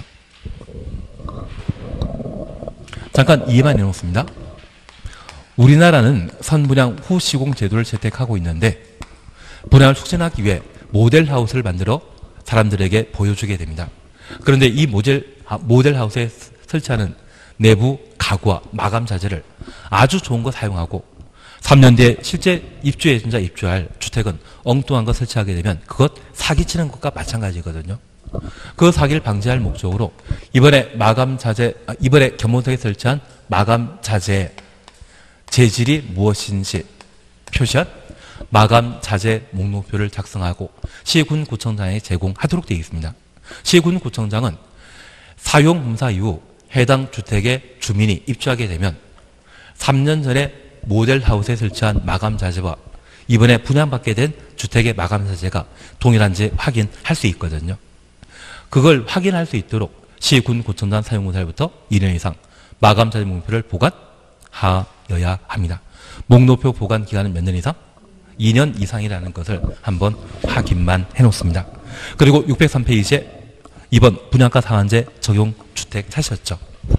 잠깐 이해만 해놓습니다. 우리나라는 선분양 후 시공 제도를 채택하고 있는데 분양을 촉진하기 위해 모델하우스를 만들어 사람들에게 보여주게 됩니다. 그런데 이 모델, 모델하우스에 설치하는 내부 가구와 마감 자재를 아주 좋은 거 사용하고 삼 년 뒤에 실제 입주 예정자 입주할 주택은 엉뚱한 거 설치하게 되면 그것 사기치는 것과 마찬가지거든요. 그 사기를 방지할 목적으로 이번에 마감 자재, 이번에 견본토기에 설치한 마감 자재의 재질이 무엇인지 표시한 마감 자재 목록표를 작성하고 시군구청장에 제공하도록 되어 있습니다. 시군구청장은 사용 검사 이후 해당 주택의 주민이 입주하게 되면 삼 년 전에 모델하우스에 설치한 마감 자재와 이번에 분양받게 된 주택의 마감 자재가 동일한지 확인할 수 있거든요. 그걸 확인할 수 있도록 시군구청장 사용공사일부터 이 년 이상 마감 자재 목록표를 보관하여야 합니다. 목록표 보관 기간은 몇 년 이상? 이 년 이상이라는 것을 한번 확인만 해놓습니다. 그리고 육백삼 페이지에 이번 분양가 상한제 적용 주택 사셨죠.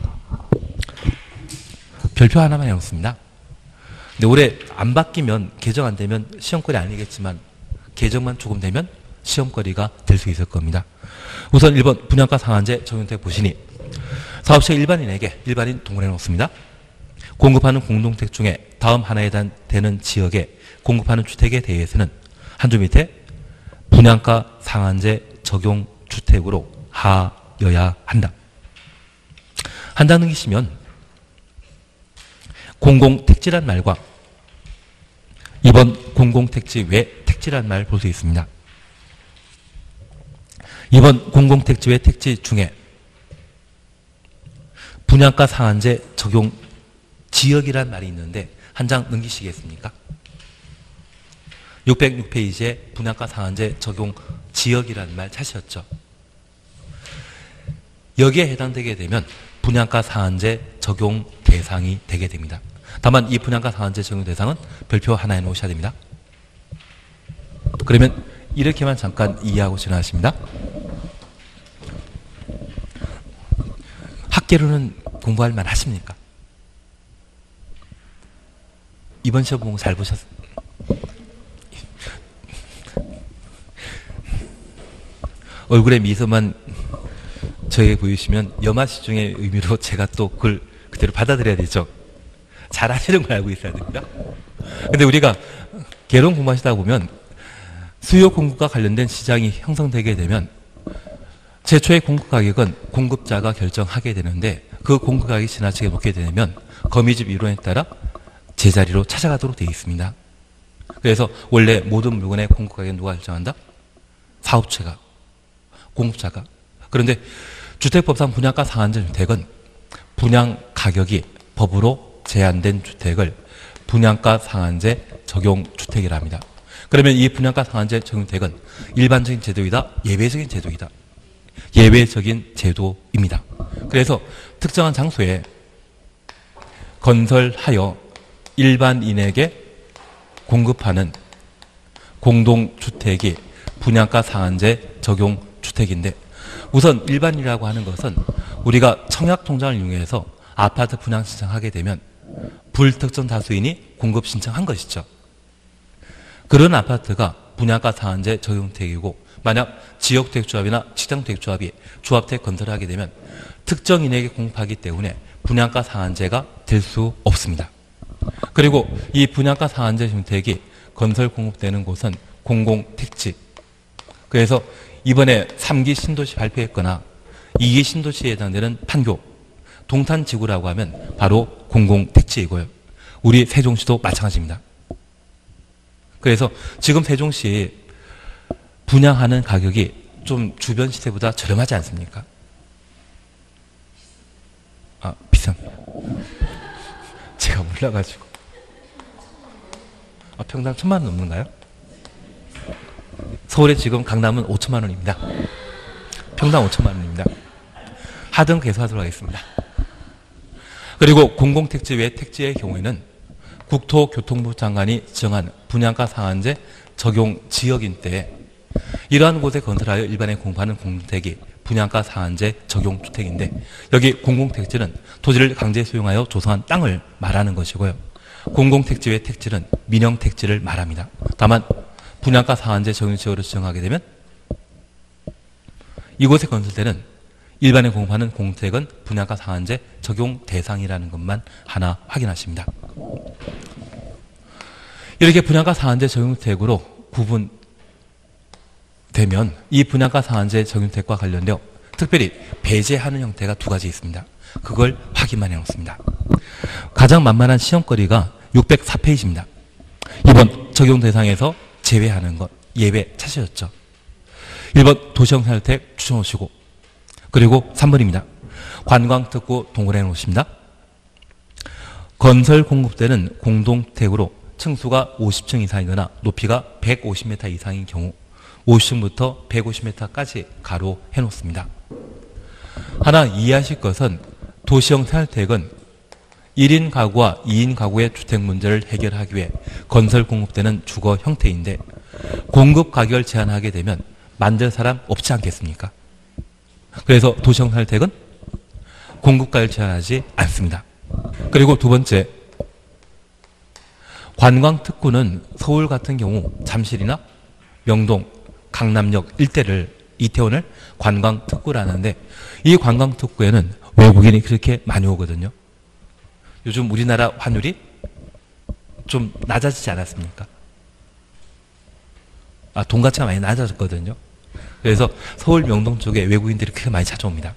별표 하나만 해놓습니다. 근데 올해 안 바뀌면 개정 안 되면 시험거리 아니겠지만 개정만 조금 되면 시험거리가 될 수 있을 겁니다. 우선 일 번 분양가 상한제 적용주택 보시니 사업체 일반인에게 일반인 동원해 놓습니다. 공급하는 공동주택 중에 다음 하나에 되는 지역에 공급하는 주택에 대해서는 한 줄 밑에 분양가 상한제 적용 주택으로 하여야 한다. 한 장 넘기시면 공공택지란 말과 이번 공공택지 외 택지란 말 볼 수 있습니다. 이번 공공택지 외 택지 중에 분양가 상한제 적용 지역이란 말이 있는데 한 장 넘기시겠습니까? 육백육 페이지에 분양가 상한제 적용 지역이란 말 찾으셨죠? 여기에 해당되게 되면 분양가 상한제 적용 대상이 되게 됩니다. 다만 이 분양가 상한제 적용 대상은 별표 하나 해놓으셔야 됩니다. 그러면 이렇게만 잠깐 이해하고 지나가십니다. 학계로는 공부할 만 하십니까? 이번 시험 공부 잘 보셨어요? 얼굴에 미소만 저에게 보이시면 염화시중의 의미로 제가 또 그걸 그대로 받아들여야 되죠. 잘 하시는 걸 알고 있어야 됩니다. 근데 우리가 개론 공부하시다 보면 수요 공급과 관련된 시장이 형성되게 되면 최초의 공급 가격은 공급자가 결정하게 되는데 그 공급 가격이 지나치게 높게 되면 거미집 이론에 따라 제자리로 찾아가도록 되어 있습니다. 그래서 원래 모든 물건의 공급 가격은 누가 결정한다? 사업체가, 공급자가. 그런데 주택법상 분양가 상한제 주택은 분양 가격이 법으로 제한된 주택을 분양가 상한제 적용 주택이라 합니다. 그러면 이 분양가 상한제 적용 주택은 일반적인 제도이다, 예외적인 제도이다. 예외적인 제도입니다. 그래서 특정한 장소에 건설하여 일반인에게 공급하는 공동주택이 분양가 상한제 적용 주택인데 우선 일반이라고 하는 것은 우리가 청약통장을 이용해서 아파트 분양 신청하게 되면 불특정 다수인이 공급 신청한 것이죠. 그런 아파트가 분양가 상한제 적용주택이고 만약 지역주택조합이나 직장주택조합이 조합택 건설을 하게 되면 특정인에게 공급하기 때문에 분양가 상한제가 될 수 없습니다. 그리고 이 분양가 상한제 주택이 건설 공급되는 곳은 공공택지. 그래서 이번에 삼 기 신도시 발표했거나 이 기 신도시에 해당되는 판교, 동탄지구라고 하면 바로 공공택지이고요. 우리 세종시도 마찬가지입니다. 그래서 지금 세종시 분양하는 가격이 좀 주변 시세보다 저렴하지 않습니까? 아, 비쌉니다. 제가 몰라가지고. 아, 평당 천만 원 넘는가요? 서울에 지금 강남은 오천만 원입니다. 평당 오천만 원입니다. 하등 계속하도록 하겠습니다. 그리고 공공택지 외 택지의 경우에는 국토교통부 장관이 지정한 분양가 상한제 적용 지역인 때에 이러한 곳에 건설하여 일반에 공급하는 공동택이 분양가 상한제 적용 주택인데, 여기 공공택지는 토지를 강제 소유하여 조성한 땅을 말하는 것이고요. 공공택지의 택지는 민영택지를 말합니다. 다만 분양가 상한제 적용 지역으로 지정하게 되면 이곳에 건설되는 일반에 공급하는 공택은 분양가 상한제 적용 대상이라는 것만 하나 확인하십니다. 이렇게 분양가 상한제 적용택으로 구분되면 이 분양가 상한제 적용택과 관련되어 특별히 배제하는 형태가 두 가지 있습니다. 그걸 확인만 해놓습니다. 가장 만만한 시험거리가 육백사 페이지입니다. 이번 적용 대상에서 제외하는 것, 예외 찾으셨죠? 일 번 도시형상주택 추천하시고, 그리고 삼 번입니다. 관광특구 동그라미 놓으십니다. 건설 공급되는 공동택으로 층수가 오십 층 이상이거나 높이가 백오십 미터 이상인 경우 오십 층부터 백오십 미터까지 가로 해놓습니다. 하나 이해하실 것은 도시형 생활택은 일 인 가구와 이 인 가구의 주택 문제를 해결하기 위해 건설 공급되는 주거 형태인데, 공급 가격을 제한하게 되면 만들 사람 없지 않겠습니까? 그래서 도시형 생활택은 공급 가격을 제한하지 않습니다. 그리고 두 번째, 관광특구는 서울 같은 경우 잠실이나 명동, 강남역 일대를, 이태원을 관광특구라는데, 이 관광특구에는 외국인이 그렇게 많이 오거든요. 요즘 우리나라 환율이 좀 낮아지지 않았습니까? 아, 돈 가치가 많이 낮아졌거든요. 그래서 서울 명동 쪽에 외국인들이 크게 많이 찾아옵니다.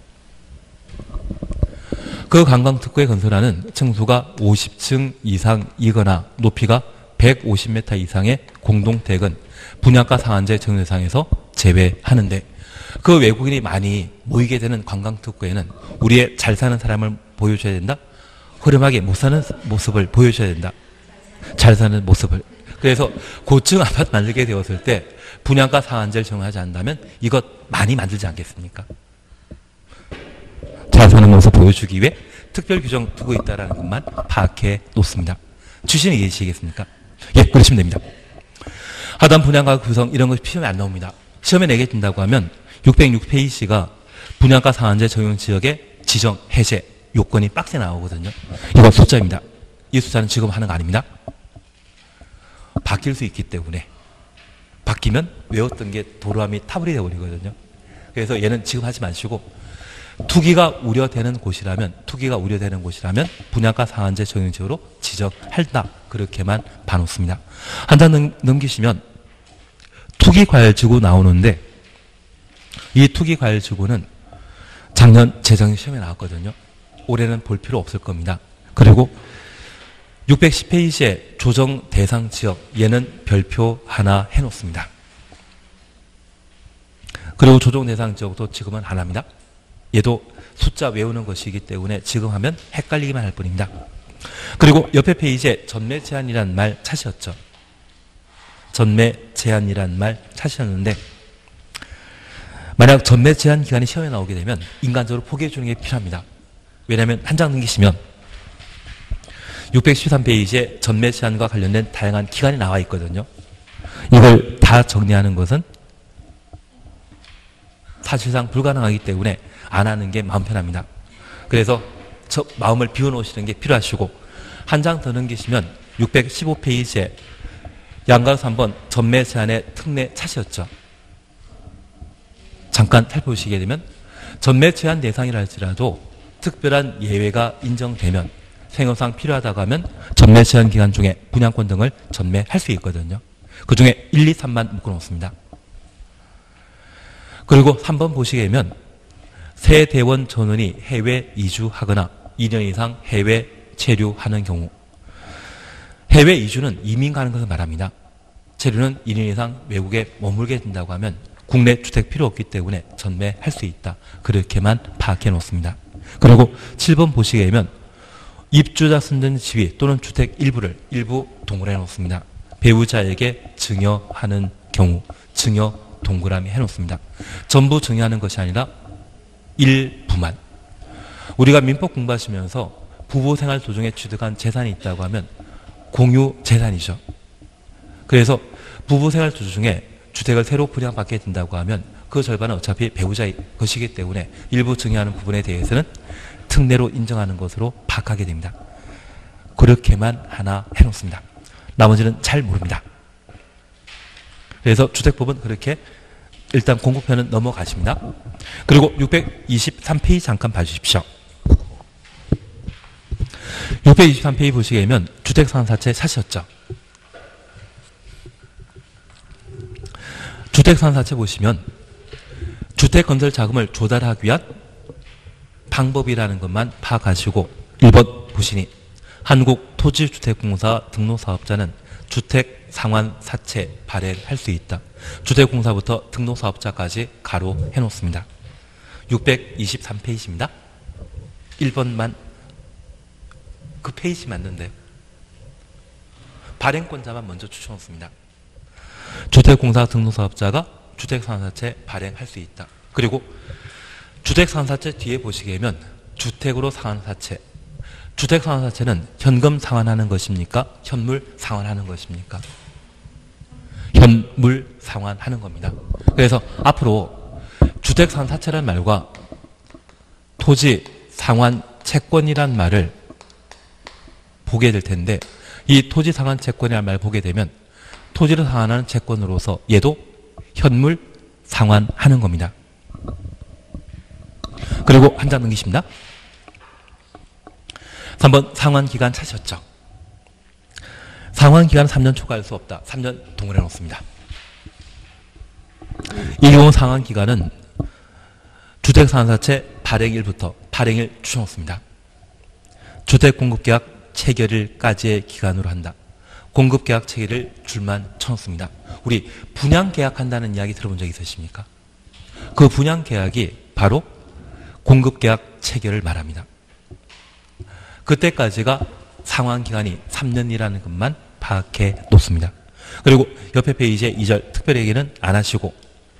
그 관광특구에 건설하는 층수가 오십 층 이상이거나 높이가 백오십 미터 이상의 공동택은 분양가 상한제 적용 대상에서 제외하는데, 그 외국인이 많이 모이게 되는 관광특구에는 우리의 잘 사는 사람을 보여줘야 된다? 허름하게 못 사는 모습을 보여줘야 된다? 잘 사는 모습을. 그래서 고층 아파트 만들게 되었을 때 분양가 상한제를 적용하지 않는다면 이것 많이 만들지 않겠습니까? 잘 사는 모습 보여주기 위해 특별 규정 두고 있다는 것만 파악해 놓습니다. 취지는 이해하시겠습니까? 예, 그러시면 됩니다. 하단 분양가 구성 이런 것이 시험에 안 나옵니다. 시험에 내게 된다고 하면 육백육 페이지가 분양가 상한제 적용 지역의 지정 해제 요건이 빡세 나오거든요. 이거 숫자입니다. 이 숫자는 지금 하는 거 아닙니다. 바뀔 수 있기 때문에, 바뀌면 외웠던 게 도로함이 타불이 되어버리거든요. 그래서 얘는 지금 하지 마시고, 투기가 우려되는 곳이라면, 투기가 우려되는 곳이라면 분양가 상한제 적용 지역으로 지정한다. 그렇게만 봐놓습니다. 한 장 넘기시면 투기과열지구 나오는데, 이 투기과열지구는 작년, 재작년 시험에 나왔거든요. 올해는 볼 필요 없을 겁니다. 그리고 육백십 페이지의 조정 대상 지역, 얘는 별표 하나 해놓습니다. 그리고 조정 대상 지역도 지금은 안 합니다. 얘도 숫자 외우는 것이기 때문에 지금 하면 헷갈리기만 할 뿐입니다. 그리고 옆에 페이지에 전매 제한이라는 말 찾으셨죠? 전매 제한이라는 말 찾으셨는데, 만약 전매 제한 기간이 시험에 나오게 되면 인간적으로 포기해 주는 게 필요합니다. 왜냐하면 한 장 넘기시면 육백십삼 페이지에 전매 제한과 관련된 다양한 기간이 나와 있거든요. 이걸 다 정리하는 것은 사실상 불가능하기 때문에 안 하는 게 마음 편합니다. 그래서 저 마음을 비워놓으시는 게 필요하시고, 한 장 더 넘기시면 육백십오 페이지에 양가로 삼 번 전매 제한의 특례 찾으셨죠? 잠깐 살펴보시게 되면 전매 제한 대상이라 할지라도 특별한 예외가 인정되면, 생업상 필요하다고 하면 전매 제한 기간 중에 분양권 등을 전매할 수 있거든요. 그 중에 일, 이, 삼만 묶어놓습니다. 그리고 삼 번 보시게 되면 새 대원 전원이 해외 이주하거나 이 년 이상 해외 체류하는 경우, 해외 이주는 이민 가는 것을 말합니다. 체류는 이 년 이상 외국에 머물게 된다고 하면 국내 주택 필요 없기 때문에 전매할 수 있다. 그렇게만 파악해 놓습니다. 그리고 칠 번 보시게 되면 입주자 선정 지위 또는 주택 일부를 일부 동그라미 해놓습니다. 배우자에게 증여하는 경우 증여 동그라미 해놓습니다. 전부 증여하는 것이 아니라 일부만. 우리가 민법 공부하시면서 부부 생활 도중에 취득한 재산이 있다고 하면 공유 재산이죠. 그래서 부부 생활 중에 주택을 새로 분양받게 된다고 하면 그 절반은 어차피 배우자의 것이기 때문에 일부 증여하는 부분에 대해서는 특례로 인정하는 것으로 파악하게 됩니다. 그렇게만 하나 해놓습니다. 나머지는 잘 모릅니다. 그래서 주택법은 그렇게 일단 공급편은 넘어가십니다. 그리고 육백이십삼 페이지 잠깐 봐주십시오. 육백이십삼 페이지 보시게 되면 주택상환사채 사셨죠? 주택상환사채 보시면 주택건설 자금을 조달하기 위한 방법이라는 것만 파악하시고 일 번 보시니 한국토지주택공사 등록사업자는 주택상환사채 발행할 수 있다. 주택공사부터 등록사업자까지 가로 해놓습니다. 육백이십삼 페이지입니다. 일 번만 그 페이지 맞는데요. 발행권자만 먼저 추천했습니다. 주택공사 등록사업자가 주택상환사채 발행할 수 있다. 그리고 주택상환사채 뒤에 보시게 되면 주택으로 상환사채. 주택상환사채는 현금 상환하는 것입니까? 현물 상환하는 것입니까? 현물 상환하는 겁니다. 그래서 앞으로 주택상환사채라는 말과 토지 상환 채권이란 말을 보게 될 텐데 이 토지 상환 채권이라는 말을 보게 되면 토지를 상환하는 채권으로서 얘도 현물 상환하는 겁니다. 그리고 한 장 넘기십니다. 삼 번 상환기간 찾으셨죠? 상환기간은 삼 년 초과할 수 없다. 삼 년 동원해 놓습니다. 이 경우 상환기간은 주택상환사채 발행일부터 발행일 추정했습니다. 주택공급계약 체결일까지의 기간으로 한다. 공급계약 체결일 줄만 쳐놓습니다. 우리 분양계약한다는 이야기 들어본 적 있으십니까? 그 분양계약이 바로 공급계약 체결을 말합니다. 그때까지가 상환기간이 삼 년이라는 것만 파악해 놓습니다. 그리고 옆에 페이지에 이 절 특별행위는 안 하시고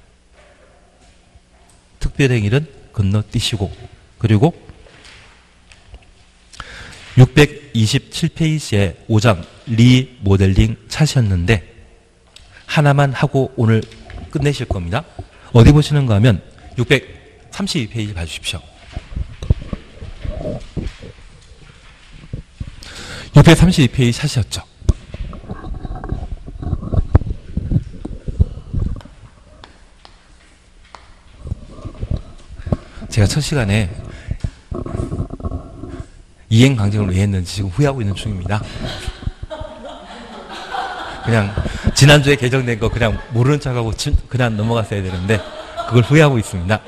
특별행위는 건너뛰시고 그리고 육백이십칠 페이지에 오 장 리모델링 찾으셨는데 하나만 하고 오늘 끝내실 겁니다. 어디 보시는가 하면 육백삼십이 페이지 봐주십시오. 육백삼십이 페이지 찾으셨죠? 제가 첫 시간에 이행 강정을 왜 했는지 지금 후회하고 있는 중입니다. 그냥 지난주에 개정된 거 그냥 모르는 척하고 그냥 넘어갔어야 되는데 그걸 후회하고 있습니다.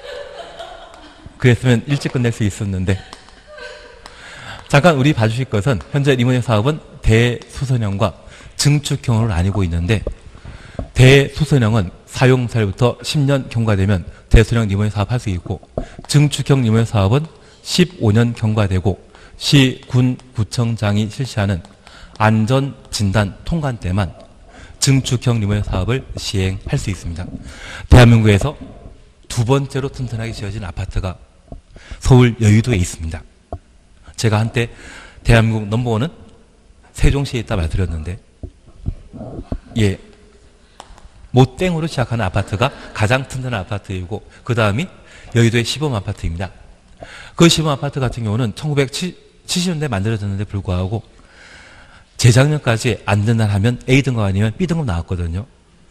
그랬으면 일찍 끝낼 수 있었는데 잠깐 우리 봐주실 것은 현재 리모델링 사업은 대수선형과 증축형으로 나뉘고 있는데 대수선형은 사용사일부터 십 년 경과되면 대수선형 리모델링 사업 할 수 있고 증축형 리모델링 사업은 십오 년 경과되고 시, 군, 구청장이 실시하는 안전진단 통관 때만 증축형 리모델링 사업을 시행할 수 있습니다. 대한민국에서 두 번째로 튼튼하게 지어진 아파트가 서울 여의도에 있습니다. 제가 한때 대한민국 넘버원은 세종시에 있다 말드렸는데 예, 모땡으로 시작하는 아파트가 가장 튼튼한 아파트이고 그 다음이 여의도의 시범 아파트입니다. 그 시범 아파트 같은 경우는 천구백칠십 년대에 만들어졌는데 불구하고 재작년까지 안 된다 하면 A등급 아니면 B등급 나왔거든요.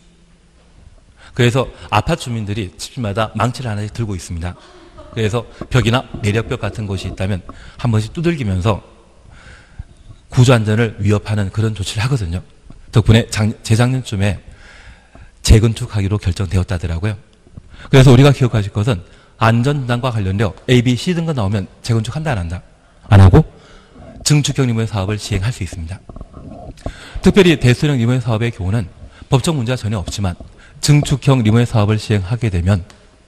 그래서 아파트 주민들이 집집마다 망치를 하나씩 들고 있습니다. 그래서 벽이나 내력벽 같은 곳이 있다면 한 번씩 두들기면서 구조안전을 위협하는 그런 조치를 하거든요. 덕분에 작, 재작년쯤에 재건축하기로 결정되었다더라고요. 그래서 우리가 기억하실 것은 안전진단과 관련되어 A, B, C 등급 나오면 재건축한다 안 한다? 안 하고 증축형 리모델링 사업을 시행할 수 있습니다. 특별히 대수령 리모델링 사업의 경우는 법적 문제가 전혀 없지만 증축형 리모델링 사업을 시행하게 되면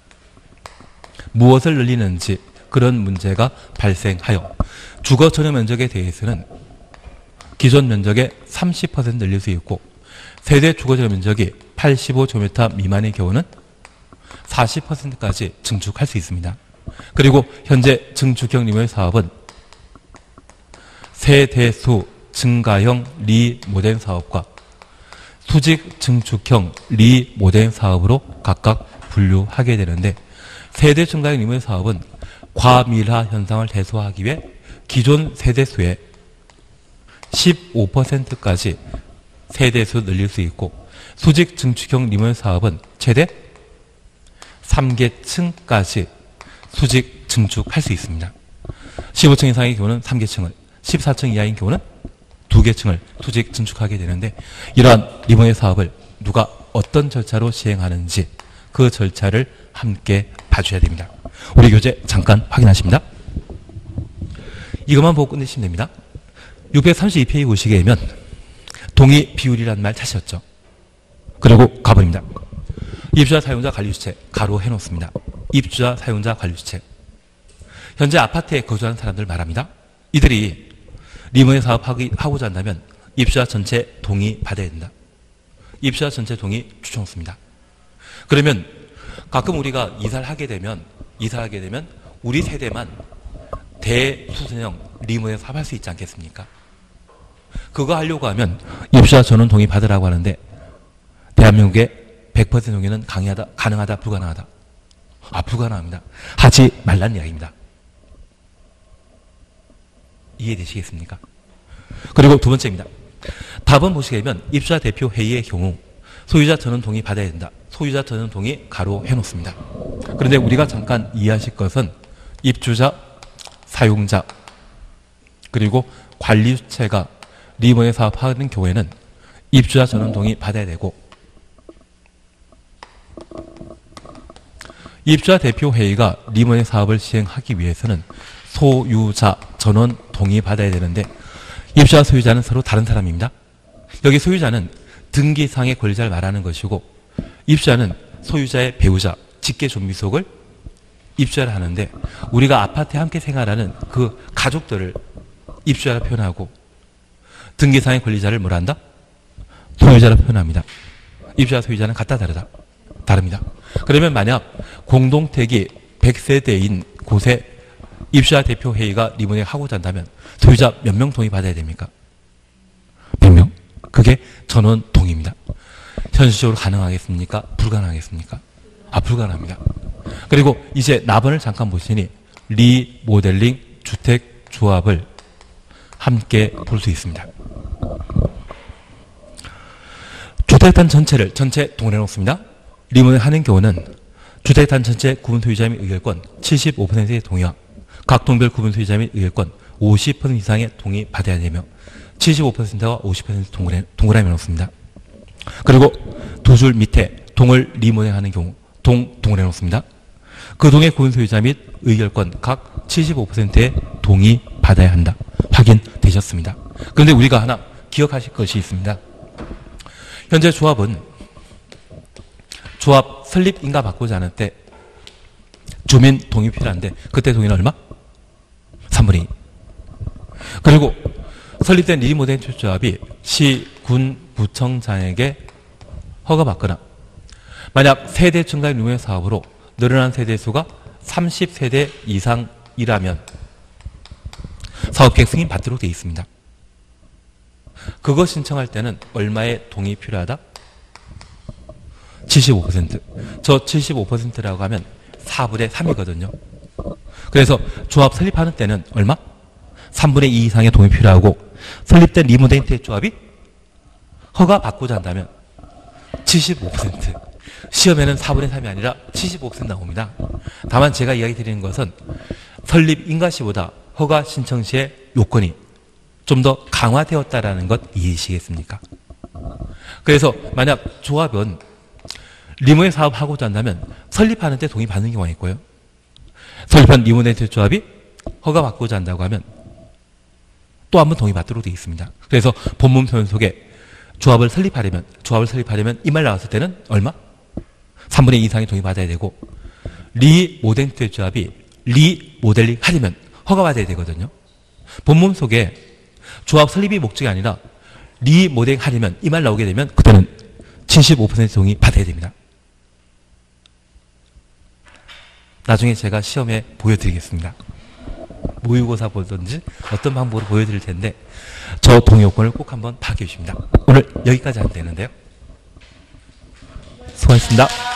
무엇을 늘리는지 그런 문제가 발생하여 주거 전용 면적에 대해서는 기존 면적의 삼십 퍼센트 늘릴 수 있고 세대 주거 전용 면적이 팔십오 제곱미터 미만의 경우는 사십 퍼센트까지 증축할 수 있습니다. 그리고 현재 증축형 리모델링 사업은 세대수 증가형 리모델링 사업과 수직 증축형 리모델링 사업으로 각각 분류하게 되는데, 세대 증가형 리모델링 사업은 과밀화 현상을 해소하기 위해 기존 세대수의 십오 퍼센트까지 세대수 늘릴 수 있고, 수직 증축형 리모델링 사업은 최대 삼 계층까지 수직 증축할 수 있습니다. 십오 층 이상의 경우는 삼 계층을, 십사 층 이하인 경우는 두 계층을 수직 증축하게 되는데, 이러한 리모델링 사업을 누가 어떤 절차로 시행하는지 그 절차를 함께 봐줘야 됩니다. 우리 교재 잠깐 확인하십니다. 이것만 보고 끝내시면 됩니다. 육백삼십이 페이지 보시게 되면 동의 비율이라는 말 찾으셨죠? 그리고 가버립니다. 입주자 사용자 관리주체 가로 해놓습니다. 입주자 사용자 관리주체. 현재 아파트에 거주하는 사람들 말합니다. 이들이 리모델링 사업하고자 한다면 입주자 전체 동의 받아야 된다. 입주자 전체 동의 추천습니다. 그러면 가끔 우리가 이사를 하게 되면 이사를 하게 되면 우리 세대만 대수선형 리모델링 사업할 수 있지 않겠습니까? 그거 하려고 하면 입주자 전원 동의 받으라고 하는데, 대한민국의 백 퍼센트 동의는 강의하다, 가능하다, 불가능하다? 아, 불가능합니다. 하지 말란 이야기입니다. 이해되시겠습니까? 그리고 두 번째입니다. 답은 보시게 되면 입주자 대표 회의의 경우 소유자 전원 동의 받아야 된다. 소유자 전원 동의 가로 해놓습니다. 그런데 우리가 잠깐 이해하실 것은 입주자, 사용자, 그리고 관리주체가 리모델링 사업하는 경우에는 입주자 전원 동의 받아야 되고, 입주자 대표 회의가 리모델링 사업을 시행하기 위해서는 소유자 전원 동의 받아야 되는데, 입주자 소유자는 서로 다른 사람입니다. 여기 소유자는 등기상의 권리자를 말하는 것이고, 입주자는 소유자의 배우자, 직계 존비속을 입주자를 하는데, 우리가 아파트에 함께 생활하는 그 가족들을 입주자라 표현하고, 등기상의 권리자를 뭐라 한다? 소유자라 표현합니다. 입주자 소유자는 같다 다르다? 다릅니다. 그러면 만약 공동택이 백 세대인 곳에 입주자 대표 회의가 리모델링 하고자 한다면 소유자 몇 명 동의 받아야 됩니까? 백 명? 그게 전원 동의입니다. 현실적으로 가능하겠습니까? 불가능하겠습니까? 아, 불가능합니다. 그리고 이제 나번을 잠깐 보시니 리모델링 주택 조합을 함께 볼 수 있습니다. 주택단 전체를 전체 동원해 놓습니다. 리모델링 하는 경우는 주택단 전체 구분 소유자 및 의결권 칠십오 퍼센트의 동의와 각 동별 구분 소유자 및 의결권 오십 퍼센트 이상의 동의 받아야 되며, 칠십오 퍼센트와 오십 퍼센트 동그라, 동그라미 놓습니다. 그리고 두 줄 밑에 동을 리모델링 하는 경우 동 동그라미 놓습니다. 그 동의 구분 소유자 및 의결권 각 칠십오 퍼센트의 동의 받아야 한다. 확인되셨습니다. 그런데 우리가 하나 기억하실 것이 있습니다. 현재 조합은 조합 설립 인가 바꾸지 않을 때 주민 동의 필요한데, 그때 동의는 얼마? 삼분의 이. 그리고 설립된 리모델링 조합이 시, 군, 구청장에게 허가받거나, 만약 세대 증가의 리모델링 사업으로 늘어난 세대수가 삼십 세대 이상이라면 사업계획 승인 받도록 되어 있습니다. 그거 신청할 때는 얼마의 동의 필요하다? 칠십오 퍼센트. 저 칠십오 퍼센트라고 하면 사분의 삼이거든요. 그래서 조합 설립하는 때는 얼마? 삼분의 이 이상의 동의 필요하고, 설립된 리모델링 조합이 허가 받고자 한다면 칠십오 퍼센트. 시험에는 사분의 삼이 아니라 칠십오 퍼센트 나옵니다. 다만 제가 이야기 드리는 것은 설립 인가 시보다 허가 신청 시의 요건이 좀 더 강화되었다라는 것 이해하시겠습니까? 그래서 만약 조합은 리모델링 사업 하고자 한다면 설립하는 때 동의 받는 경우가 있고요. 설립한 리모델링 조합이 허가 받고자 한다고 하면 또 한 번 동의 받도록 되어 있습니다. 그래서 본문 표현 속에 조합을 설립하려면 조합을 설립하려면 이 말 나왔을 때는 얼마? 삼분의 이 이상의 동의 받아야 되고, 리모델링 조합이 리모델링 하려면 허가 받아야 되거든요. 본문 속에 조합 설립이 목적이 아니라 리모델링 하려면 이 말 나오게 되면 그때는 칠십오 퍼센트 동의 받아야 됩니다. 나중에 제가 시험에 보여드리겠습니다. 모의고사 보든지 어떤 방법으로 보여드릴 텐데, 저 저 동의요건을 꼭 한번 파악해 주십니다. 오늘 여기까지 하면 되는데요. 수고하셨습니다.